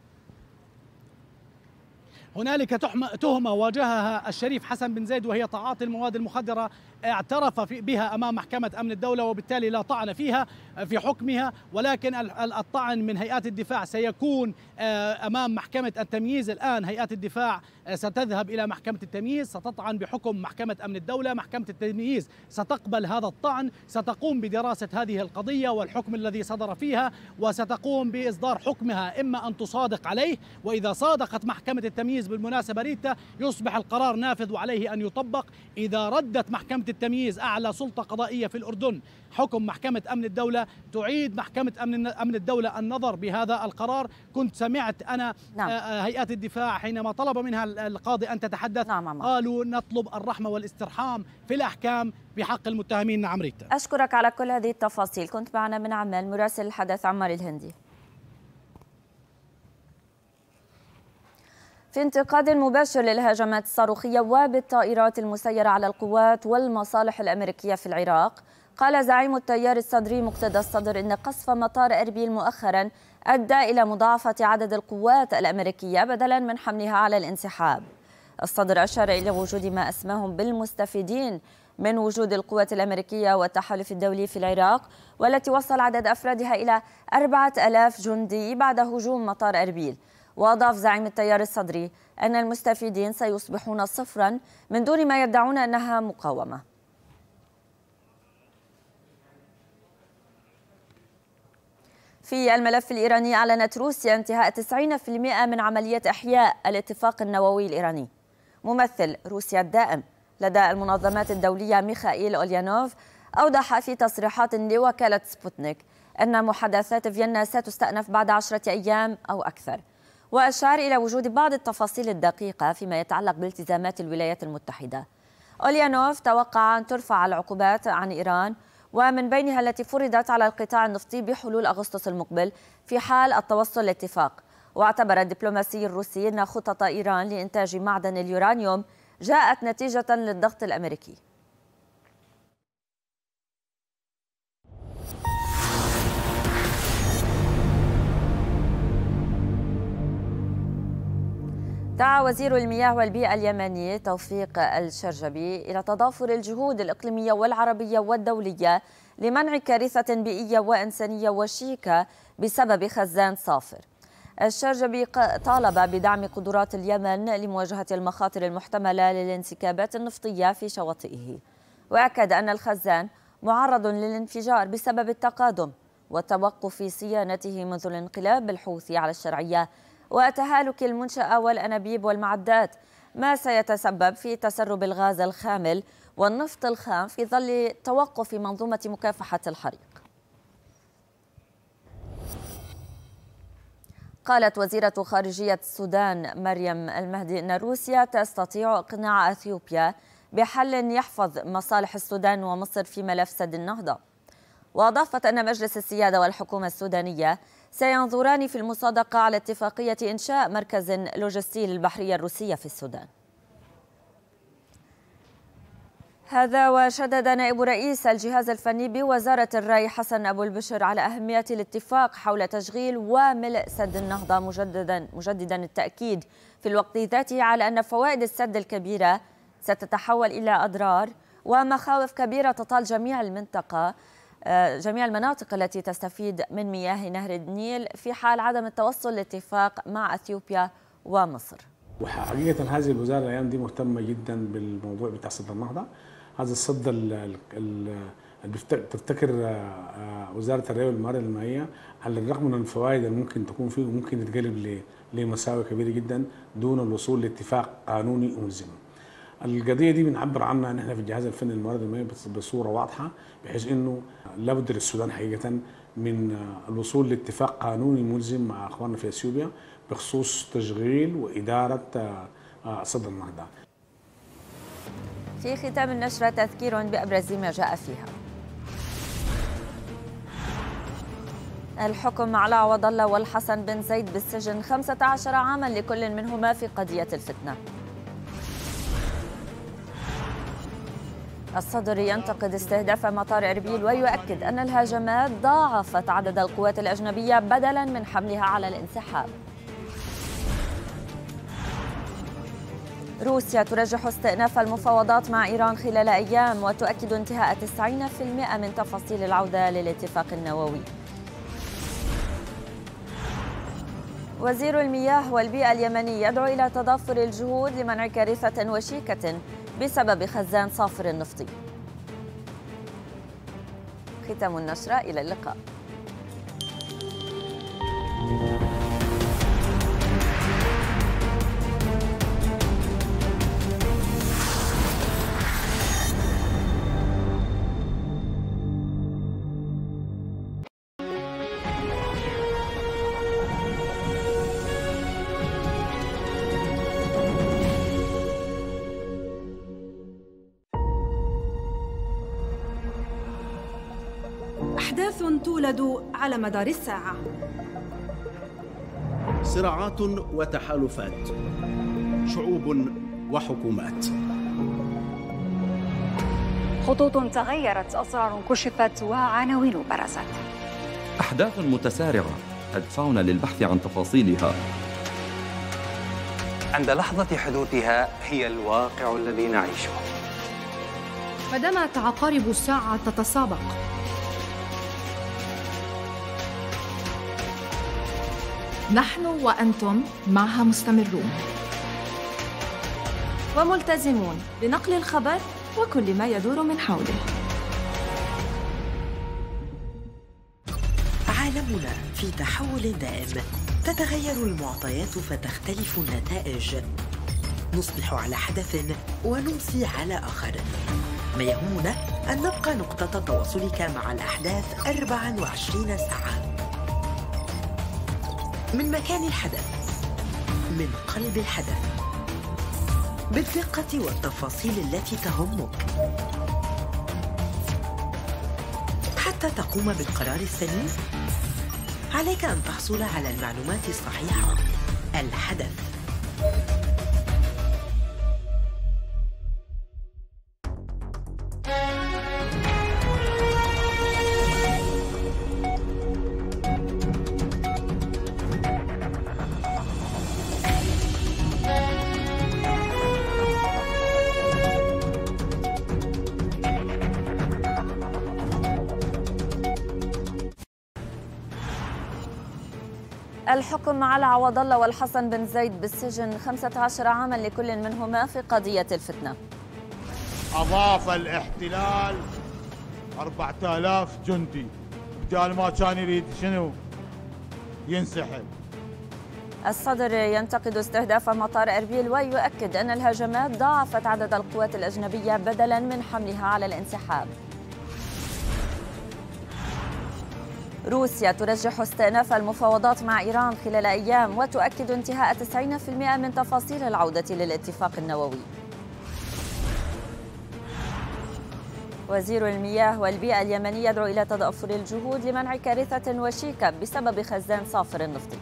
هنالك تهمة واجهها الشريف حسن بن زايد وهي تعاطي المواد المخدرة، اعترف بها أمام محكمة أمن الدولة وبالتالي لا طعن فيها في حكمها، ولكن الطعن من هيئات الدفاع سيكون أمام محكمة التمييز. الآن هيئات الدفاع ستذهب إلى محكمة التمييز، ستطعن بحكم محكمة أمن الدولة. محكمة التمييز ستقبل هذا الطعن، ستقوم بدراسة هذه القضية والحكم الذي صدر فيها، وستقوم بإصدار حكمها، إما أن تصادق عليه، وإذا صادقت محكمة التمييز بالمناسبة ريتا يصبح القرار نافذ وعليه أن يطبق. إذا ردت محكمة التمييز أعلى سلطة قضائية في الأردن حكم محكمة أمن الدولة، تعيد محكمة أمن أمن الدولة النظر بهذا القرار. كنت سمعت أنا نعم. هيئات الدفاع حينما طلب منها القاضي أن تتحدث نعم. قالوا نطلب الرحمة والاسترحام في الأحكام بحق المتهمين. نعم ريتا، أشكرك على كل هذه التفاصيل. كنت معنا من عمان مراسل الحدث عمار الهندي. في انتقاد مباشر للهجمات الصاروخية وبالطائرات المسيرة على القوات والمصالح الأمريكية في العراق، قال زعيم التيار الصدري مقتدى الصدر إن قصف مطار أربيل مؤخرا أدى إلى مضاعفة عدد القوات الأمريكية بدلا من حملها على الانسحاب. الصدر أشار إلى وجود ما أسماهم بالمستفيدين من وجود القوات الأمريكية والتحالف الدولي في العراق، والتي وصل عدد أفرادها إلى أربعة آلاف جندي بعد هجوم مطار أربيل. وأضاف زعيم التيار الصدري أن المستفيدين سيصبحون صفرا من دون ما يدعون أنها مقاومة. في الملف الإيراني، أعلنت روسيا انتهاء تسعين بالمئة من عملية إحياء الاتفاق النووي الإيراني. ممثل روسيا الدائم لدى المنظمات الدولية ميخائيل أوليانوف أوضح في تصريحات لوكالة سبوتنيك أن محادثات فيينا ستستأنف بعد عشرة أيام أو أكثر، وأشار إلى وجود بعض التفاصيل الدقيقة فيما يتعلق بالتزامات الولايات المتحدة. أوليانوف توقع أن ترفع العقوبات عن إيران، ومن بينها التي فرضت على القطاع النفطي بحلول أغسطس المقبل في حال التوصل لاتفاق. واعتبر الدبلوماسي الروسي أن خطط إيران لإنتاج معدن اليورانيوم جاءت نتيجة للضغط الأمريكي. دعا وزير المياه والبيئة اليمني توفيق الشرجبي إلى تضافر الجهود الإقليمية والعربية والدولية لمنع كارثة بيئية وإنسانية وشيكة بسبب خزان صافر. الشرجبي طالب بدعم قدرات اليمن لمواجهة المخاطر المحتملة للانسكابات النفطية في شواطئه، وأكد أن الخزان معرض للانفجار بسبب التقادم وتوقف صيانته منذ الانقلاب الحوثي على الشرعية وتهالك المنشأة والأنابيب والمعدات، ما سيتسبب في تسرب الغاز الخامل والنفط الخام في ظل توقف منظومة مكافحة الحريق. قالت وزيرة خارجية السودان مريم المهدي أن روسيا تستطيع إقناع أثيوبيا بحل يحفظ مصالح السودان ومصر في ملف سد النهضة، وأضافت أن مجلس السيادة والحكومة السودانية سينظران في المصادقة على اتفاقية إنشاء مركز لوجستي للبحرية الروسية في السودان. هذا وشدد نائب رئيس الجهاز الفني بوزارة الري حسن أبو البشر على أهمية الاتفاق حول تشغيل وملء سد النهضة، مجددا مجددا التأكيد في الوقت ذاته على أن فوائد السد الكبيرة ستتحول إلى أضرار ومخاوف كبيرة تطال جميع المنطقة جميع المناطق التي تستفيد من مياه نهر النيل في حال عدم التوصل لاتفاق مع أثيوبيا ومصر. وحقيقة هذه الوزارة الأيام دي مهتمة جدا بالموضوع بتاع سد النهضة. هذا السد اللي بتفتكر وزارة الري والموارد المائية على الرغم من الفوائد اللي ممكن تكون فيه وممكن تتقلب لمساوئ كبيرة جدا دون الوصول لاتفاق قانوني ملزم. القضية دي بنعبر عنها نحن في الجهاز الفني للموارد المائية بصورة واضحة، بحيث انه لابد للسودان حقيقة من الوصول لاتفاق قانوني ملزم مع اخواننا في اثيوبيا بخصوص تشغيل وإدارة سد النهضة. في ختام النشرة تذكير بأبرز ما جاء فيها. الحكم على عوض الله والحسن بن زيد بالسجن خمسة عشر عاما لكل منهما في قضية الفتنة. الصدر ينتقد استهداف مطار إربيل ويؤكد أن الهجمات ضاعفت عدد القوات الأجنبية بدلا من حملها على الانسحاب. روسيا ترجح استئناف المفاوضات مع إيران خلال أيام وتؤكد انتهاء تسعين بالمئة من تفاصيل العودة للاتفاق النووي. وزير المياه والبيئة اليمني يدعو إلى تضافر الجهود لمنع كارثة وشيكة بسبب خزان صافر النفطي. ختام النشرة، إلى اللقاء. أحداث تولد على مدار الساعة، صراعات وتحالفات، شعوب وحكومات، خطوط تغيرت، أسرار كشفت وعناوين برزت. أحداث متسارعة تدفعنا للبحث عن تفاصيلها. عند لحظة حدوثها هي الواقع الذي نعيشه. بدأت عقارب الساعة تتسابق، نحن وأنتم معها مستمرون وملتزمون بنقل الخبر وكل ما يدور من حوله. عالمنا في تحول دائم، تتغير المعطيات فتختلف النتائج، نصبح على حدث ونمسي على آخر. ما يهمنا أن نبقى نقطة تواصلك مع الأحداث أربع وعشرين ساعة، من مكان الحدث، من قلب الحدث، بالدقة والتفاصيل التي تهمك، حتى تقوم بالقرار السليم. عليك أن تحصل على المعلومات الصحيحة. الحدث. الحكم على عوض الله والحسن بن زيد بالسجن خمسة عشر عاما لكل منهما في قضية الفتنة. أضاف الاحتلال أربعة آلاف جندي بدال ما كان يريد شنو ينسحب. الصدر ينتقد استهداف مطار أربيل ويؤكد أن الهجمات ضاعفت عدد القوات الأجنبية بدلا من حملها على الانسحاب. روسيا ترجح استئناف المفاوضات مع إيران خلال أيام وتؤكد انتهاء تسعين بالمئة من تفاصيل العودة للاتفاق النووي. وزير المياه والبيئة اليمني يدعو إلى تضافر الجهود لمنع كارثة وشيكة بسبب خزان صافر النفطي.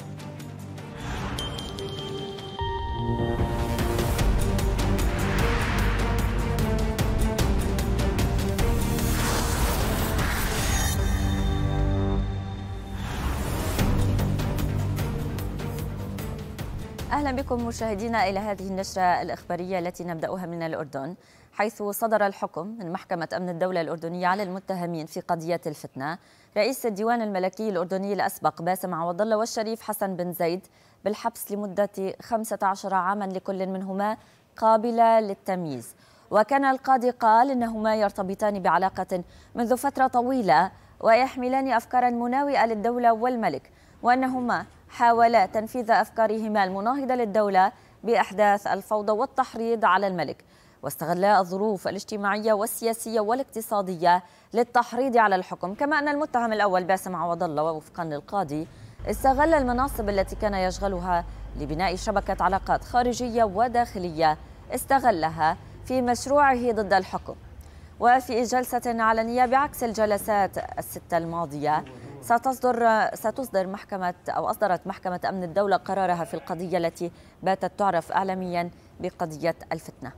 أهلا بكم مشاهدينا إلى هذه النشرة الإخبارية التي نبدأها من الأردن، حيث صدر الحكم من محكمة أمن الدولة الأردنية على المتهمين في قضية الفتنة رئيس الديوان الملكي الأردني الأسبق باسم عوض الله والشريف حسن بن زيد بالحبس لمدة خمسة عشر عاما لكل منهما قابلة للتمييز. وكان القاضي قال إنهما يرتبطان بعلاقة منذ فترة طويلة ويحملان أفكارا مناوئة للدولة والملك، وأنهما حاولا تنفيذ أفكارهما المناهضة للدولة بإحداث الفوضى والتحريض على الملك، واستغلا الظروف الاجتماعية والسياسية والاقتصادية للتحريض على الحكم. كما أن المتهم الأول باسم عوض الله وفقا للقاضي استغل المناصب التي كان يشغلها لبناء شبكة علاقات خارجية وداخلية استغلها في مشروعه ضد الحكم. وفي جلسة علنية بعكس الجلسات الستة الماضية ستصدر ستصدر محكمة أو أصدرت محكمة أمن الدولة قرارها في القضية التي باتت تعرف إعلاميا بقضية الفتنة.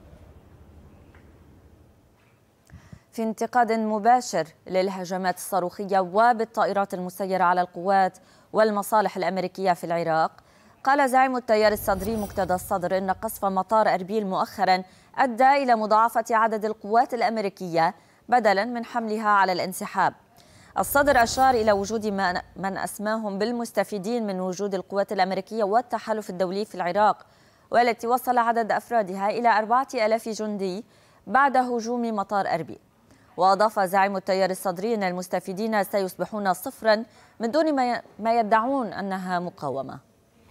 في انتقاد مباشر للهجمات الصاروخية وبالطائرات المسيرة على القوات والمصالح الأمريكية في العراق، قال زعيم التيار الصدري مقتدى الصدر إن قصف مطار أربيل مؤخرا أدى إلى مضاعفة عدد القوات الأمريكية بدلا من حملها على الانسحاب. الصدر أشار إلى وجود من أسماهم بالمستفيدين من وجود القوات الأمريكية والتحالف الدولي في العراق، والتي وصل عدد أفرادها إلى أربعة آلاف جندي بعد هجوم مطار أربيل. وأضاف زعيم التيار الصدري أن المستفيدين سيصبحون صفرا من دون ما يدعون أنها مقاومة.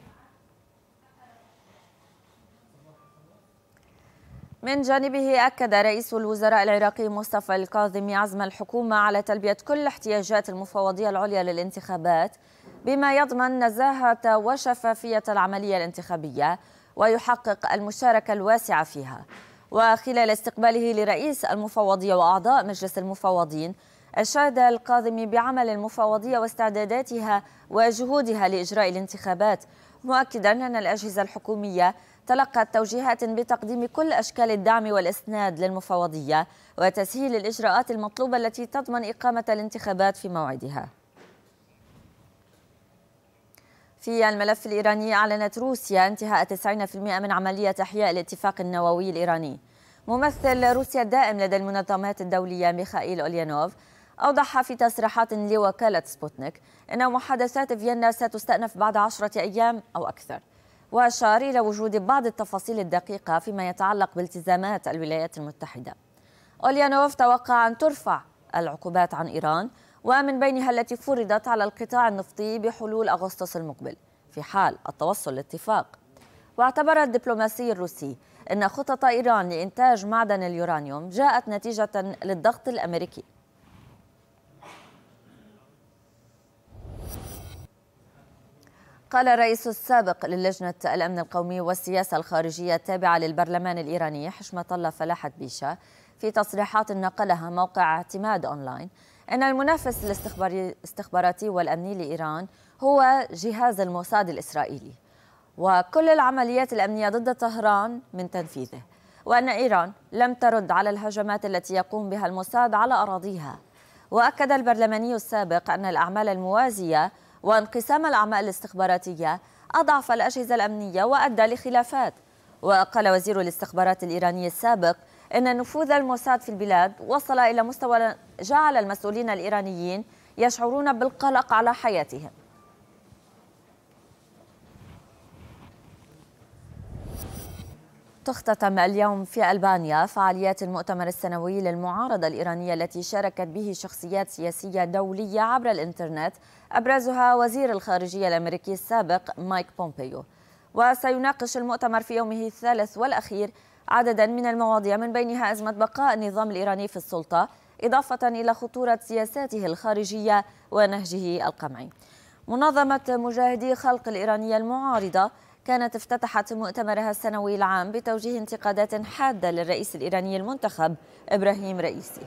من جانبه أكد رئيس الوزراء العراقي مصطفى الكاظمي عزم الحكومة على تلبية كل احتياجات المفوضية العليا للانتخابات بما يضمن نزاهة وشفافية العملية الانتخابية ويحقق المشاركة الواسعة فيها. وخلال استقباله لرئيس المفوضية وأعضاء مجلس المفوضين، أشاد الكاظمي بعمل المفوضية واستعداداتها وجهودها لإجراء الانتخابات، مؤكدا أن الأجهزة الحكومية تلقت توجيهات بتقديم كل أشكال الدعم والإسناد للمفوضية وتسهيل الإجراءات المطلوبة التي تضمن إقامة الانتخابات في موعدها. في الملف الإيراني، أعلنت روسيا انتهاء تسعين بالمئة من عملية إحياء الاتفاق النووي الإيراني. ممثل روسيا الدائم لدى المنظمات الدولية ميخائيل أوليانوف أوضح في تصريحات لوكالة سبوتنيك أن محادثات فيينا ستستأنف بعد عشرة أيام أو أكثر، وأشار إلى وجود بعض التفاصيل الدقيقة فيما يتعلق بالتزامات الولايات المتحدة. أوليانوف توقع أن ترفع العقوبات عن إيران، ومن بينها التي فرضت على القطاع النفطي بحلول أغسطس المقبل في حال التوصل لاتفاق. واعتبر الدبلوماسي الروسي أن خطط إيران لإنتاج معدن اليورانيوم جاءت نتيجة للضغط الأمريكي. قال الرئيس السابق للجنة الأمن القومي والسياسة الخارجية التابعة للبرلمان الإيراني حشمة الله فلاحة بيشة في تصريحات نقلها موقع اعتماد أونلاين أن المنافس الاستخباراتي والأمني لإيران هو جهاز الموساد الإسرائيلي، وكل العمليات الأمنية ضد طهران من تنفيذه، وأن إيران لم ترد على الهجمات التي يقوم بها الموساد على أراضيها. وأكد البرلماني السابق أن الأعمال الموازية وانقسام الأعمال الاستخباراتية أضعف الأجهزة الأمنية وأدى لخلافات. وقال وزير الاستخبارات الإيراني السابق إن نفوذ الموساد في البلاد وصل إلى مستوى جعل المسؤولين الإيرانيين يشعرون بالقلق على حياتهم. تختتم اليوم في ألبانيا فعاليات المؤتمر السنوي للمعارضة الإيرانية التي شاركت به شخصيات سياسية دولية عبر الإنترنت، أبرزها وزير الخارجية الأمريكي السابق مايك بومبيو. وسيناقش المؤتمر في يومه الثالث والأخير عددا من المواضيع من بينها أزمة بقاء النظام الإيراني في السلطة، إضافة إلى خطورة سياساته الخارجية ونهجه القمعي. منظمة مجاهدي خلق الإيرانية المعارضة كانت افتتحت مؤتمرها السنوي العام بتوجيه انتقادات حادة للرئيس الإيراني المنتخب إبراهيم رئيسي.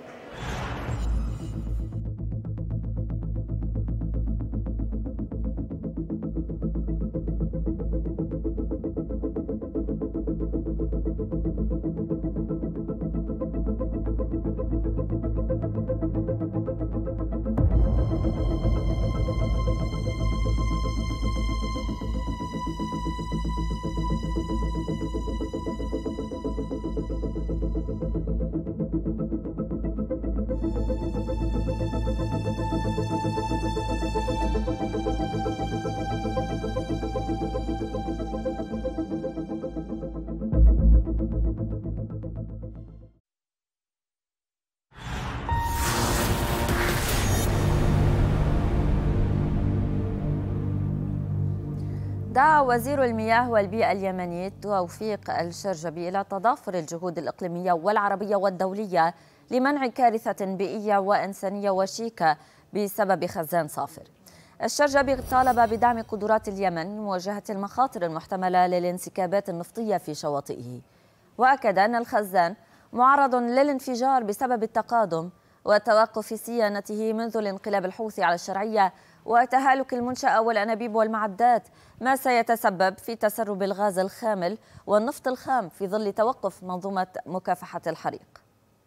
دعا وزير المياه والبيئة اليمني توفيق الشرجبي إلى تضافر الجهود الإقليمية والعربية والدولية لمنع كارثة بيئية وإنسانية وشيكة بسبب خزان صافر. الشرجبي طالب بدعم قدرات اليمن لمواجهة المخاطر المحتملة للانسكابات النفطية في شواطئه، وأكد أن الخزان معرض للانفجار بسبب التقادم وتوقف صيانته منذ الانقلاب الحوثي على الشرعية وتهالك المنشأة والأنابيب والمعدات، ما سيتسبب في تسرب الغاز الخامل والنفط الخام في ظل توقف منظومة مكافحة الحريق.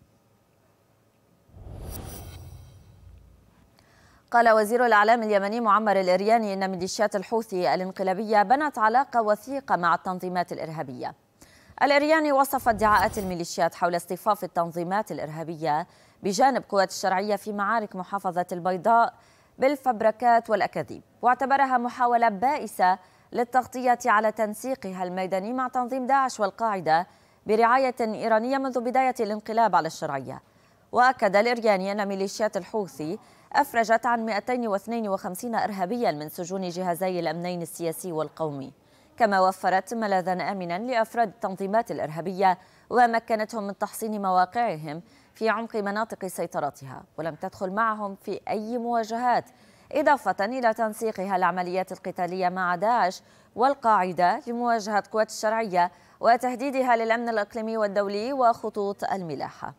قال وزير الإعلام اليمني معمر الإرياني إن ميليشيات الحوثي الانقلابية بنت علاقة وثيقة مع التنظيمات الإرهابية. الإرياني وصف ادعاءات الميليشيات حول اصطفاف التنظيمات الإرهابية بجانب قوات الشرعية في معارك محافظة البيضاء بالفبركات والأكاذيب، واعتبرها محاولة بائسة للتغطية على تنسيقها الميداني مع تنظيم داعش والقاعدة برعاية إيرانية منذ بداية الانقلاب على الشرعية. وأكد الإرياني أن ميليشيات الحوثي أفرجت عن مئتين واثنين وخمسين إرهابيا من سجون جهازي الأمنين السياسي والقومي، كما وفرت ملاذا آمنا لأفراد التنظيمات الإرهابية ومكنتهم من تحصين مواقعهم في عمق مناطق سيطرتها، ولم تدخل معهم في أي مواجهات، إضافة إلى تنسيقها العمليات القتالية مع داعش والقاعدة لمواجهة قوات الشرعية وتهديدها للأمن الإقليمي والدولي وخطوط الملاحة.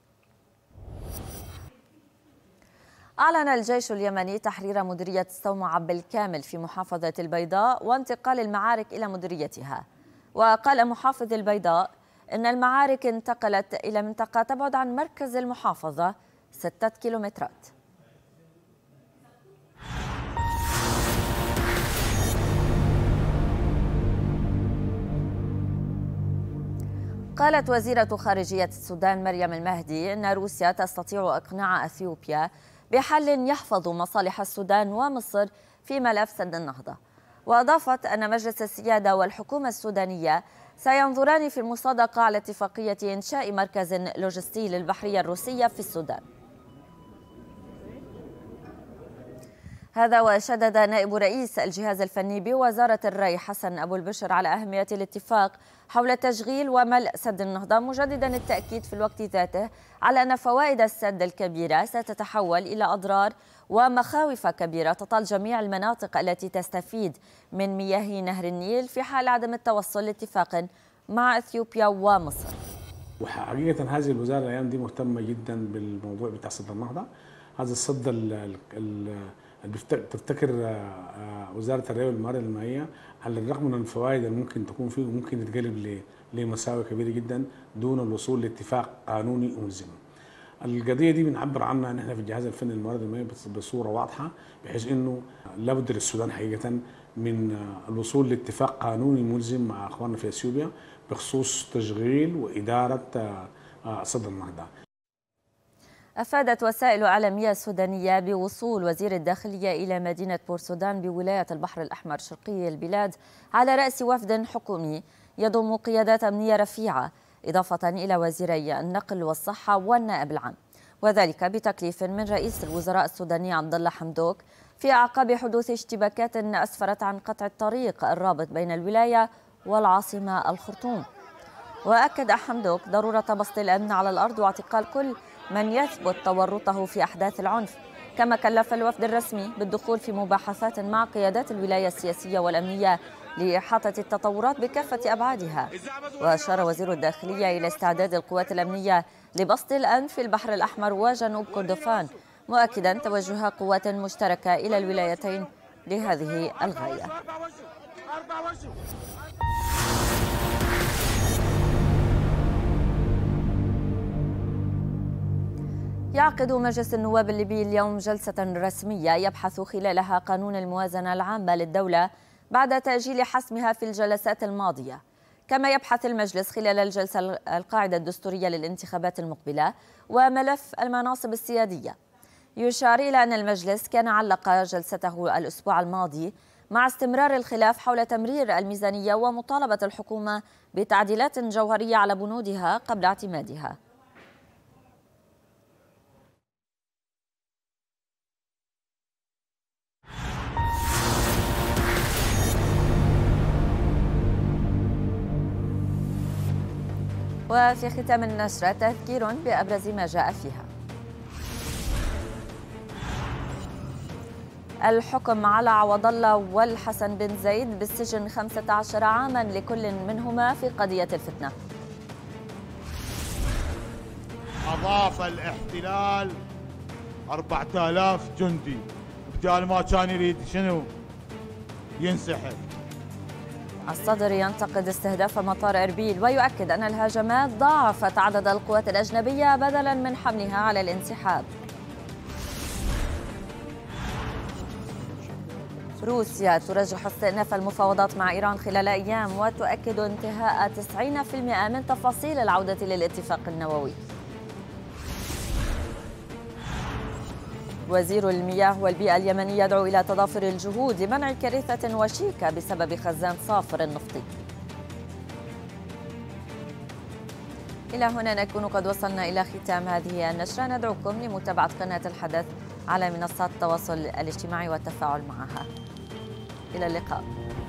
أعلن الجيش اليمني تحرير مديرية الصومعة بالكامل في محافظة البيضاء وانتقال المعارك إلى مديريتها. وقال محافظ البيضاء إن المعارك انتقلت إلى منطقة تبعد عن مركز المحافظة ستة كيلومترات. قالت وزيرة خارجية السودان مريم المهدي إن روسيا تستطيع إقناع أثيوبيا بحل يحفظ مصالح السودان ومصر في ملف سد النهضة. وأضافت أن مجلس السيادة والحكومة السودانية سينظران في المصادقة على اتفاقية إنشاء مركز لوجستي للبحرية الروسية في السودان. هذا وشدد نائب رئيس الجهاز الفني بوزارة الري حسن أبو البشر على أهمية الاتفاق حول تشغيل وملء سد النهضة، مجددا التأكيد في الوقت ذاته على أن فوائد السد الكبيرة ستتحول إلى أضرار ومخاوف كبيرة تطال جميع المناطق التي تستفيد من مياه نهر النيل في حال عدم التوصل لاتفاق مع أثيوبيا ومصر. وحقيقة هذه الوزارة الأيام دي مهتمة جدا بالموضوع بتاع سد النهضة. هذا السد اللي تفتكر وزارة الري والموارد المائية على الرغم من الفوائد اللي ممكن تكون فيه وممكن يتقلب لمساوئ كبيرة جدا دون الوصول لاتفاق قانوني ملزم. القضية دي بنعبر عنها نحن في الجهاز الفني للموارد المائية بصورة واضحة، بحيث انه لابد للسودان حقيقة من الوصول لاتفاق قانوني ملزم مع اخواننا في اثيوبيا بخصوص تشغيل وإدارة سد النهضة. أفادت وسائل إعلامية سودانية بوصول وزير الداخلية إلى مدينة بورسودان بولاية البحر الأحمر شرقي البلاد على رأس وفد حكومي يضم قيادات أمنية رفيعة إضافة إلى وزيري النقل والصحة والنائب العام، وذلك بتكليف من رئيس الوزراء السوداني عبد الله حمدوك في أعقاب حدوث اشتباكات أسفرت عن قطع الطريق الرابط بين الولاية والعاصمة الخرطوم. وأكد حمدوك ضرورة بسط الأمن على الأرض واعتقال كل من يثبت تورطه في أحداث العنف، كما كلف الوفد الرسمي بالدخول في مباحثات مع قيادات الولاية السياسية والأمنية لإحاطة التطورات بكافة أبعادها. وأشار وزير الداخلية إلى استعداد القوات الأمنية لبسط الأمن في البحر الأحمر وجنوب كردفان، مؤكدا توجه قوات مشتركة إلى الولايتين لهذه الغاية. يعقد مجلس النواب الليبي اليوم جلسة رسمية يبحث خلالها قانون الموازنة العامة للدولة بعد تأجيل حسمها في الجلسات الماضية. كما يبحث المجلس خلال الجلسة القاعدة الدستورية للانتخابات المقبلة وملف المناصب السيادية. يشار إلى أن المجلس كان علق جلسته الأسبوع الماضي مع استمرار الخلاف حول تمرير الميزانية ومطالبة الحكومة بتعديلات جوهرية على بنودها قبل اعتمادها. وفي ختام النشرة تذكير بأبرز ما جاء فيها. الحكم على عوض الله والحسن بن زايد بالسجن خمسة عشر عاما لكل منهما في قضية الفتنة. أضاف الاحتلال أربعة آلاف جندي بدال ما كان يريد شنو ينسحب. الصدر ينتقد استهداف مطار إربيل ويؤكد أن الهجمات ضاعفت عدد القوات الأجنبية بدلا من حملها على الانسحاب. روسيا ترجح استئناف المفاوضات مع إيران خلال أيام وتؤكد انتهاء تسعين بالمئة من تفاصيل العودة للاتفاق النووي. وزير المياه والبيئة اليمني يدعو إلى تضافر الجهود لمنع كارثة وشيكة بسبب خزان صافر النفطي. إلى هنا نكون قد وصلنا إلى ختام هذه النشرة. ندعوكم لمتابعة قناة الحدث على منصات التواصل الاجتماعي والتفاعل معها. إلى اللقاء.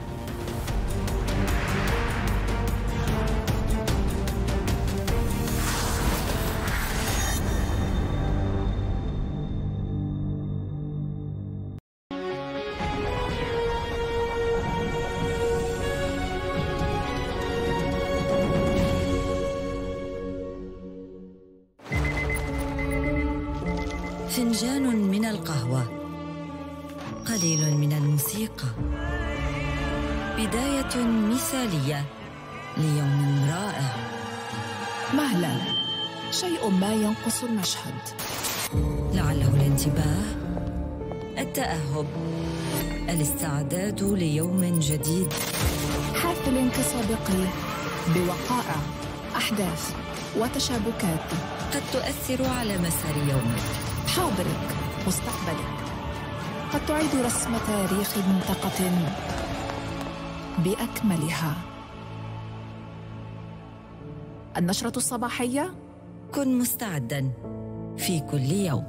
فنجان من القهوة، قليل من الموسيقى، بداية مثالية ليوم رائع. مهلا، شيء ما ينقص المشهد، لعله الانتباه، التأهب، الاستعداد ليوم جديد. حافل سابقي بوقائع، أحداث وتشابكات قد تؤثر على مسار يومك، حاضرك، مستقبلك. قد تعيد رسم تاريخ منطقة بأكملها. النشرة الصباحية، كن مستعداً في كل يوم.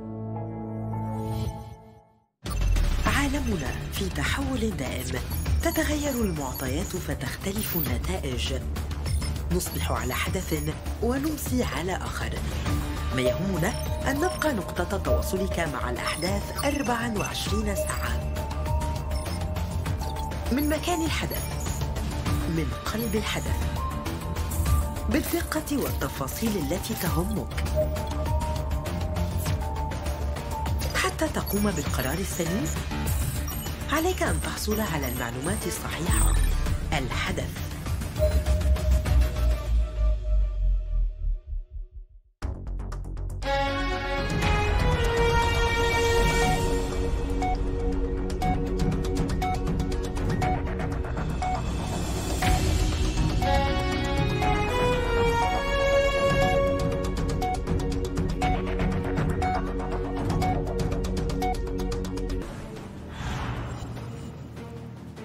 عالمنا في تحول دائم، تتغير المعطيات فتختلف النتائج. نصبح على حدث ونمسي على آخر. ما يهمنا أن نبقى نقطة تواصلك مع الأحداث أربع وعشرين ساعة، من مكان الحدث، من قلب الحدث، بالدقة والتفاصيل التي تهمك، حتى تقوم بالقرار السليم. عليك أن تحصل على المعلومات الصحيحة. الحدث.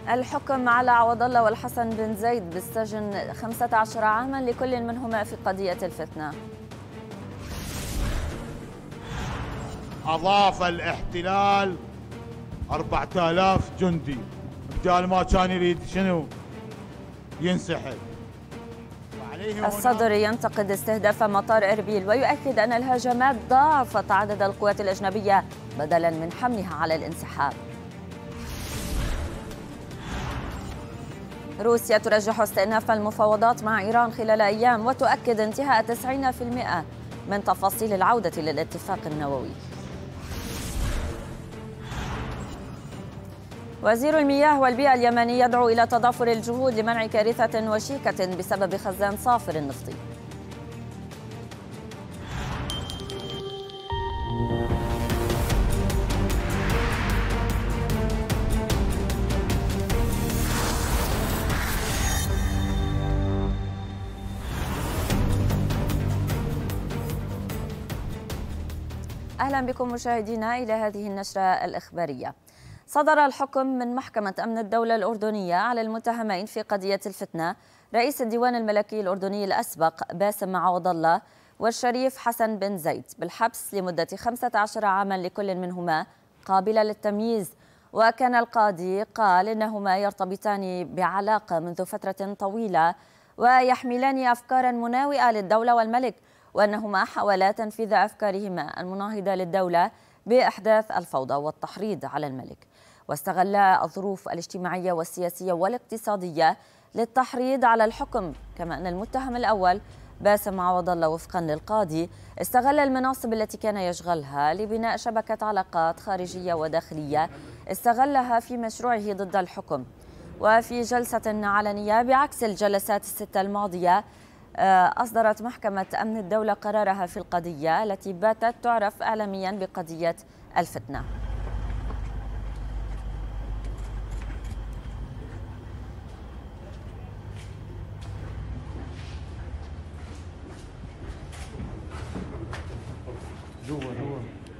الحكم على عوض الله والحسن بن زيد بالسجن خمسة عشر عاما لكل منهما في قضية الفتنة. أضاف الاحتلال أربعة آلاف جندي بدال ما كان يريد شنو ينسحب. الصدر ينتقد استهداف مطار إربيل ويؤكد أن الهجمات ضاعفت عدد القوات الأجنبية بدلا من حملها على الانسحاب. روسيا ترجح استئناف المفاوضات مع إيران خلال أيام وتؤكد انتهاء تسعين بالمئة من تفاصيل العودة للاتفاق النووي. وزير المياه والبيئة اليمني يدعو إلى تضافر الجهود لمنع كارثة وشيكة بسبب خزان صافر النفطي. أهلا بكم مشاهدينا إلى هذه النشرة الإخبارية. صدر الحكم من محكمة أمن الدولة الأردنية على المتهمين في قضية الفتنة رئيس الديوان الملكي الأردني الأسبق باسم عوض الله والشريف حسن بن زيد بالحبس لمدة خمسة عشر عاما لكل منهما قابلة للتمييز. وكان القاضي قال إنهما يرتبطان بعلاقة منذ فترة طويلة ويحملان أفكارا مناوئة للدولة والملك، وأنهما حاولا تنفيذ أفكارهما المناهضة للدولة بإحداث الفوضى والتحريض على الملك، واستغلا الظروف الاجتماعية والسياسية والاقتصادية للتحريض على الحكم. كما أن المتهم الأول باسم عوض الله وفقا للقاضي استغل المناصب التي كان يشغلها لبناء شبكة علاقات خارجية وداخلية استغلها في مشروعه ضد الحكم. وفي جلسة علنية بعكس الجلسات الستة الماضية أصدرت محكمة أمن الدولة قرارها في القضية التي باتت تعرف إعلاميا بقضية الفتنة. جوا جوا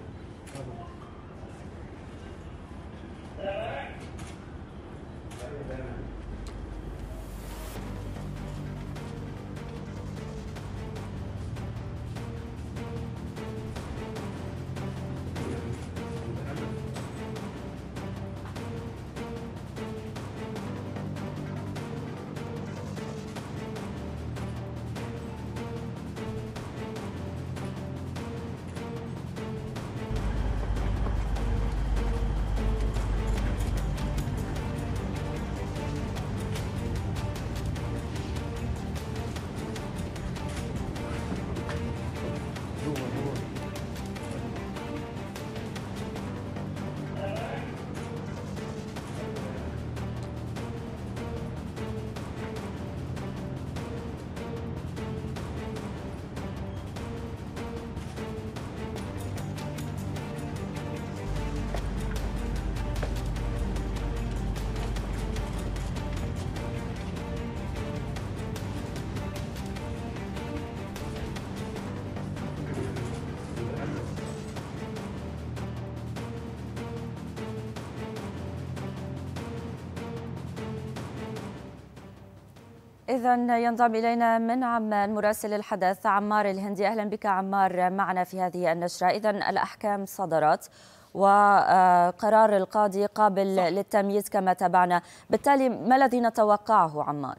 إذن ينضم إلينا من عمان مراسل الحدث عمار الهندي. أهلا بك عمار معنا في هذه النشرة. إذن الأحكام صدرت وقرار القاضي قابل صح. للتمييز كما تابعنا، بالتالي ما الذي نتوقعه عمار؟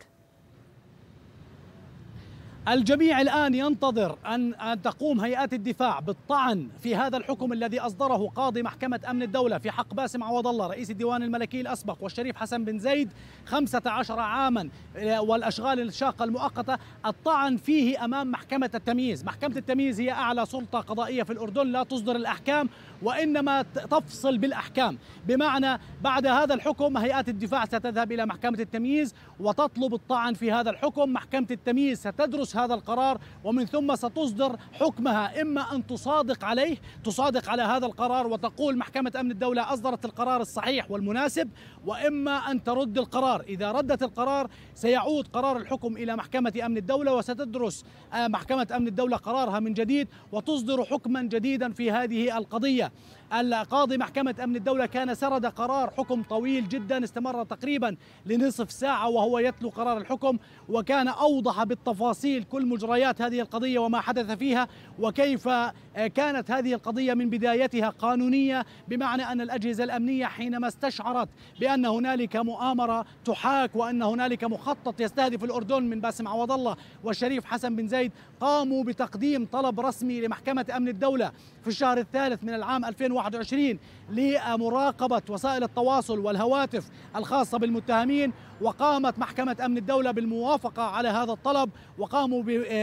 الجميع الآن ينتظر أن أن تقوم هيئات الدفاع بالطعن في هذا الحكم الذي أصدره قاضي محكمة أمن الدولة في حق باسم عوض الله رئيس الديوان الملكي الأسبق والشريف حسن بن زيد خمسة عشر عاما والأشغال الشاقة المؤقتة، الطعن فيه أمام محكمة التمييز. محكمة التمييز هي أعلى سلطة قضائية في الأردن، لا تصدر الأحكام وإنما تفصل بالأحكام، بمعنى بعد هذا الحكم هيئات الدفاع ستذهب إلى محكمة التمييز وتطلب الطعن في هذا الحكم. محكمة التمييز ستدرس هذا القرار ومن ثم ستصدر حكمها، إما أن تصادق عليه تصادق على هذا القرار وتقول محكمة أمن الدولة أصدرت القرار الصحيح والمناسب، وإما أن ترد القرار. إذا ردت القرار سيعود قرار الحكم إلى محكمة أمن الدولة وستدرس محكمة أمن الدولة قرارها من جديد وتصدر حكما جديدا في هذه القضية. القاضي محكمة أمن الدولة كان سرد قرار حكم طويل جدا استمر تقريبا لنصف ساعة وهو يتلو قرار الحكم، وكان أوضح بالتفاصيل كل مجريات هذه القضية وما حدث فيها، وكيف كانت هذه القضية من بدايتها قانونية، بمعنى أن الأجهزة الأمنية حينما استشعرت بأن هنالك مؤامرة تحاك وأن هنالك مخطط يستهدف الأردن من باسم عوض الله والشريف حسن بن زايد، قاموا بتقديم طلب رسمي لمحكمة أمن الدولة في الشهر الثالث من العام ألفين وواحد وعشرين لمراقبة وسائل التواصل والهواتف الخاصة بالمتهمين، وقامت محكمة أمن الدولة بالموافقة على هذا الطلب، وقاموا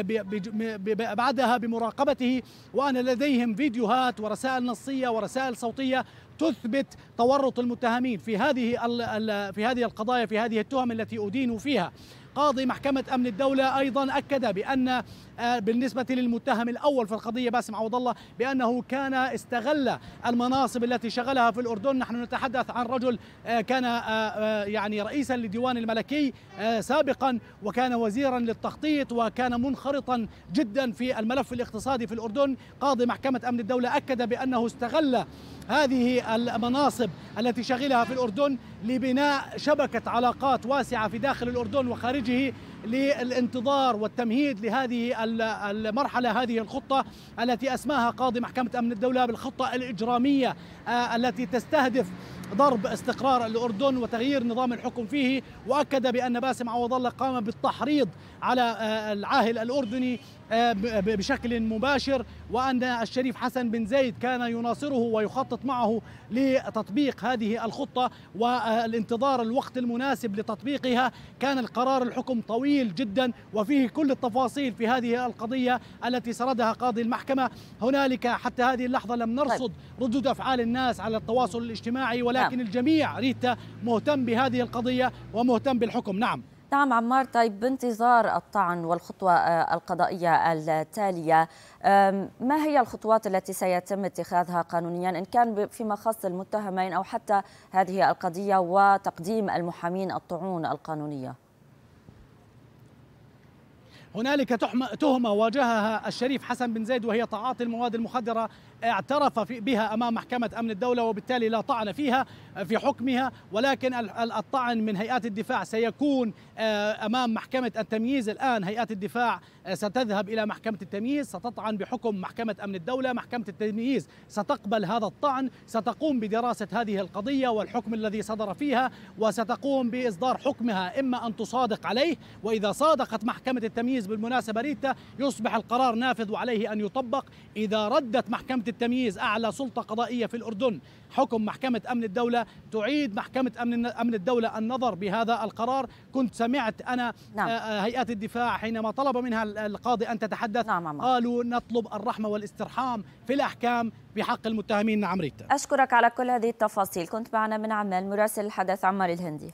بعدها بمراقبته، وأن لديهم فيديوهات ورسائل نصية ورسائل صوتية تثبت تورط المتهمين في هذه في هذه القضايا، في هذه التهم التي أدينوا فيها. قاضي محكمة أمن الدولة أيضا أكد بأن بالنسبة للمتهم الأول في القضية باسم عوض الله بأنه كان استغل المناصب التي شغلها في الأردن. نحن نتحدث عن رجل كان يعني رئيسا لديوان الملكي سابقا، وكان وزيرا للتخطيط، وكان منخرطا جدا في الملف الاقتصادي في الأردن. قاضي محكمة أمن الدولة أكد بأنه استغل هذه المناصب التي شغلها في الأردن لبناء شبكة علاقات واسعة في داخل الأردن وخارجه للانتظار والتمهيد لهذه المرحلة، هذه الخطة التي أسماها قاضي محكمة أمن الدولة بالخطة الإجرامية التي تستهدف ضرب استقرار الأردن وتغيير نظام الحكم فيه. وأكد بأن باسم عوض الله قام بالتحريض على العاهل الأردني بشكل مباشر، وأن الشريف حسن بن زايد كان يناصره ويخطط معه لتطبيق هذه الخطة والانتظار الوقت المناسب لتطبيقها. كان القرار الحكم طويل جدا وفيه كل التفاصيل في هذه القضية التي سردها قاضي المحكمة. هنالك حتى هذه اللحظة لم نرصد ردود أفعال الناس على التواصل الاجتماعي، ولكن نعم. الجميع ريتا مهتم بهذه القضية ومهتم بالحكم. نعم نعم عمار. طيب بانتظار الطعن والخطوة القضائية التالية، ما هي الخطوات التي سيتم اتخاذها قانونيا إن كان فيما خص المتهمين أو حتى هذه القضية وتقديم المحامين الطعون القانونية؟ هنالك تهمة واجهها الشريف حسن بن زايد وهي تعاطي المواد المخدرة، اعترف بها أمام محكمة أمن الدولة وبالتالي لا طعن فيها في حكمها، ولكن الطعن من هيئات الدفاع سيكون أمام محكمة التمييز. الآن هيئات الدفاع ستذهب إلى محكمة التمييز، ستطعن بحكم محكمة أمن الدولة. محكمة التمييز ستقبل هذا الطعن، ستقوم بدراسة هذه القضية والحكم الذي صدر فيها، وستقوم بإصدار حكمها، إما أن تصادق عليه، وإذا صادقت محكمة التمييز بالمناسبة ريتا يصبح القرار نافذ وعليه أن يطبق. إذا ردت محكمة التمييز أعلى سلطة قضائية في الأردن حكم محكمة أمن الدولة، تعيد محكمة أمن أمن الدولة النظر بهذا القرار. كنت سمعت أنا نعم. هيئات الدفاع حينما طلب منها القاضي أن تتحدث نعم. قالوا نطلب الرحمة والاسترحام في الأحكام بحق المتهمين. نعم ريتا، أشكرك على كل هذه التفاصيل. كنت معنا من عمان مراسل الحدث عمار الهندي.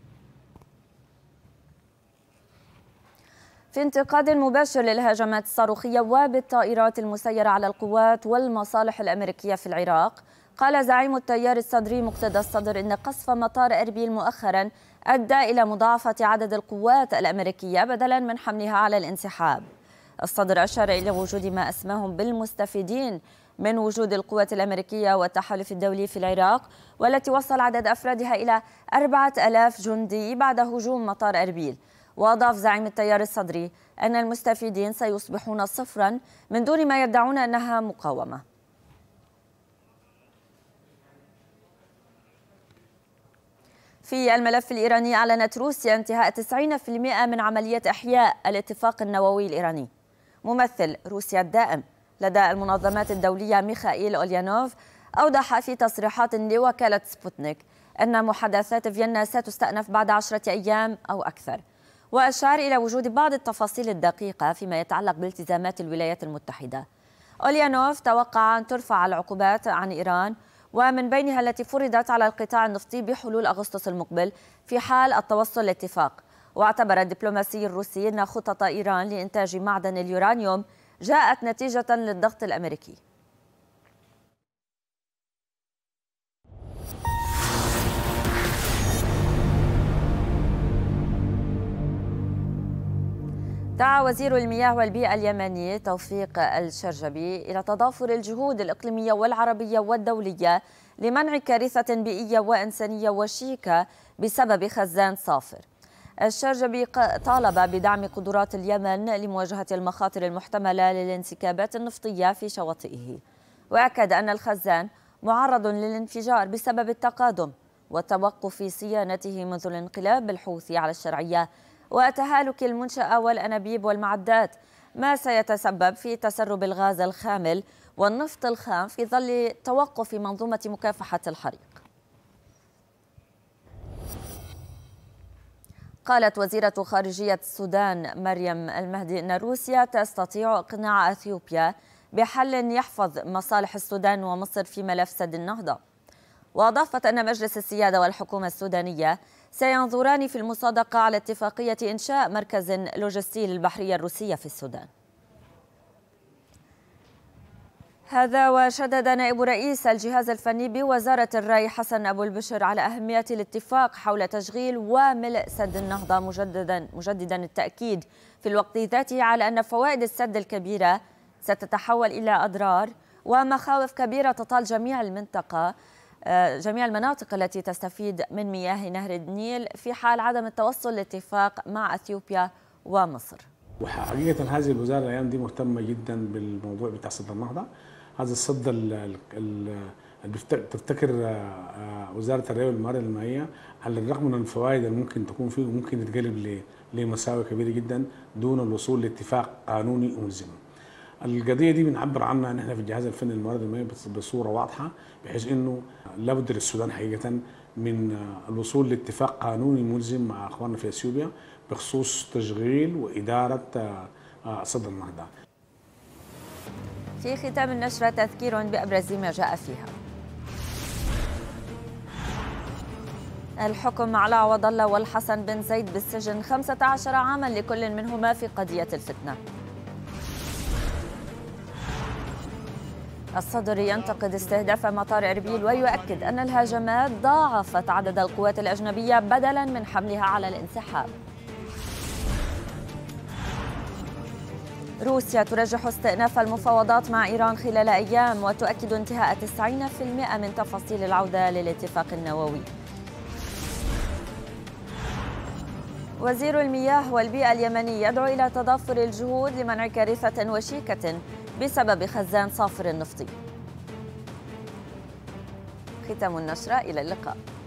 في انتقاد مباشر للهجمات الصاروخية وبالطائرات المسيرة على القوات والمصالح الأمريكية في العراق، قال زعيم التيار الصدري مقتدى الصدر إن قصف مطار أربيل مؤخرا أدى إلى مضاعفة عدد القوات الأمريكية بدلا من حملها على الانسحاب. الصدر أشار إلى وجود ما أسماهم بالمستفيدين من وجود القوات الأمريكية والتحالف الدولي في العراق، والتي وصل عدد أفرادها إلى أربعة آلاف جندي بعد هجوم مطار أربيل. وأضاف زعيم التيار الصدري أن المستفيدين سيصبحون صفرا من دون ما يدعون أنها مقاومة. في الملف الإيراني، أعلنت روسيا انتهاء تسعين بالمئة من عملية إحياء الاتفاق النووي الإيراني. ممثل روسيا الدائم لدى المنظمات الدولية ميخائيل أوليانوف أوضح في تصريحات لوكالة سبوتنيك أن محادثات فيينا ستستأنف بعد عشرة أيام أو أكثر، وأشار إلى وجود بعض التفاصيل الدقيقة فيما يتعلق بالتزامات الولايات المتحدة. أوليانوف توقع أن ترفع العقوبات عن إيران، ومن بينها التي فرضت على القطاع النفطي بحلول أغسطس المقبل في حال التوصل لاتفاق. واعتبر الدبلوماسي الروسي أن خطط إيران لإنتاج معدن اليورانيوم جاءت نتيجة للضغط الأمريكي. دعا وزير المياه والبيئة اليمني توفيق الشرجبي إلى تضافر الجهود الإقليمية والعربية والدولية لمنع كارثة بيئية وإنسانية وشيكة بسبب خزان صافر. الشرجبي طالب بدعم قدرات اليمن لمواجهة المخاطر المحتملة للانسكابات النفطية في شواطئه، وأكد أن الخزان معرض للانفجار بسبب التقادم وتوقف صيانته منذ الانقلاب الحوثي على الشرعية وتهالك المنشأة والأنابيب والمعدات، ما سيتسبب في تسرب الغاز الخامل والنفط الخام في ظل توقف منظومة مكافحة الحريق. قالت وزيرة خارجية السودان مريم المهدي أن روسيا تستطيع إقناع أثيوبيا بحل يحفظ مصالح السودان ومصر في ملف سد النهضة، وأضافت أن مجلس السيادة والحكومة السودانية سينظران في المصادقة على اتفاقية إنشاء مركز لوجستي للبحرية الروسية في السودان. هذا وشدد نائب رئيس الجهاز الفني بوزارة الري حسن أبو البشر على أهمية الاتفاق حول تشغيل وملء سد النهضة، مجددا مجددا التأكيد في الوقت ذاته على أن فوائد السد الكبيرة ستتحول إلى أضرار ومخاوف كبيرة تطال جميع المنطقة جميع المناطق التي تستفيد من مياه نهر النيل في حال عدم التوصل لاتفاق مع أثيوبيا ومصر. وحقيقة هذه الوزارة الأيام دي مهتمة جدا بالموضوع بتاع سد النهضة. هذا السد اللي بتفتكر وزارة الري والموارد المائية على الرغم من الفوائد اللي ممكن تكون فيه وممكن يتقلب لمساوئ كبيرة جدا دون الوصول لاتفاق قانوني ملزم. القضية دي بنعبر عنها نحن في الجهاز الفني للموارد المائية بصورة واضحة، بحيث انه لابد للسودان حقيقة من الوصول لاتفاق قانوني ملزم مع اخواننا في اثيوبيا بخصوص تشغيل وإدارة سد النهضة. في ختام النشرة تذكير بأبرز ما جاء فيها. الحكم على عوض الله والحسن بن زيد بالسجن خمسة عشر عاما لكل منهما في قضية الفتنة. الصدر ينتقد استهداف مطار إربيل ويؤكد أن الهجمات ضاعفت عدد القوات الأجنبية بدلا من حملها على الانسحاب. روسيا ترجح استئناف المفاوضات مع إيران خلال أيام وتؤكد انتهاء تسعين بالمئة من تفاصيل العودة للاتفاق النووي. وزير المياه والبيئة اليمني يدعو إلى تضافر الجهود لمنع كارثة وشيكة بسبب خزان صافر النفطي. ختام النشرة، إلى اللقاء.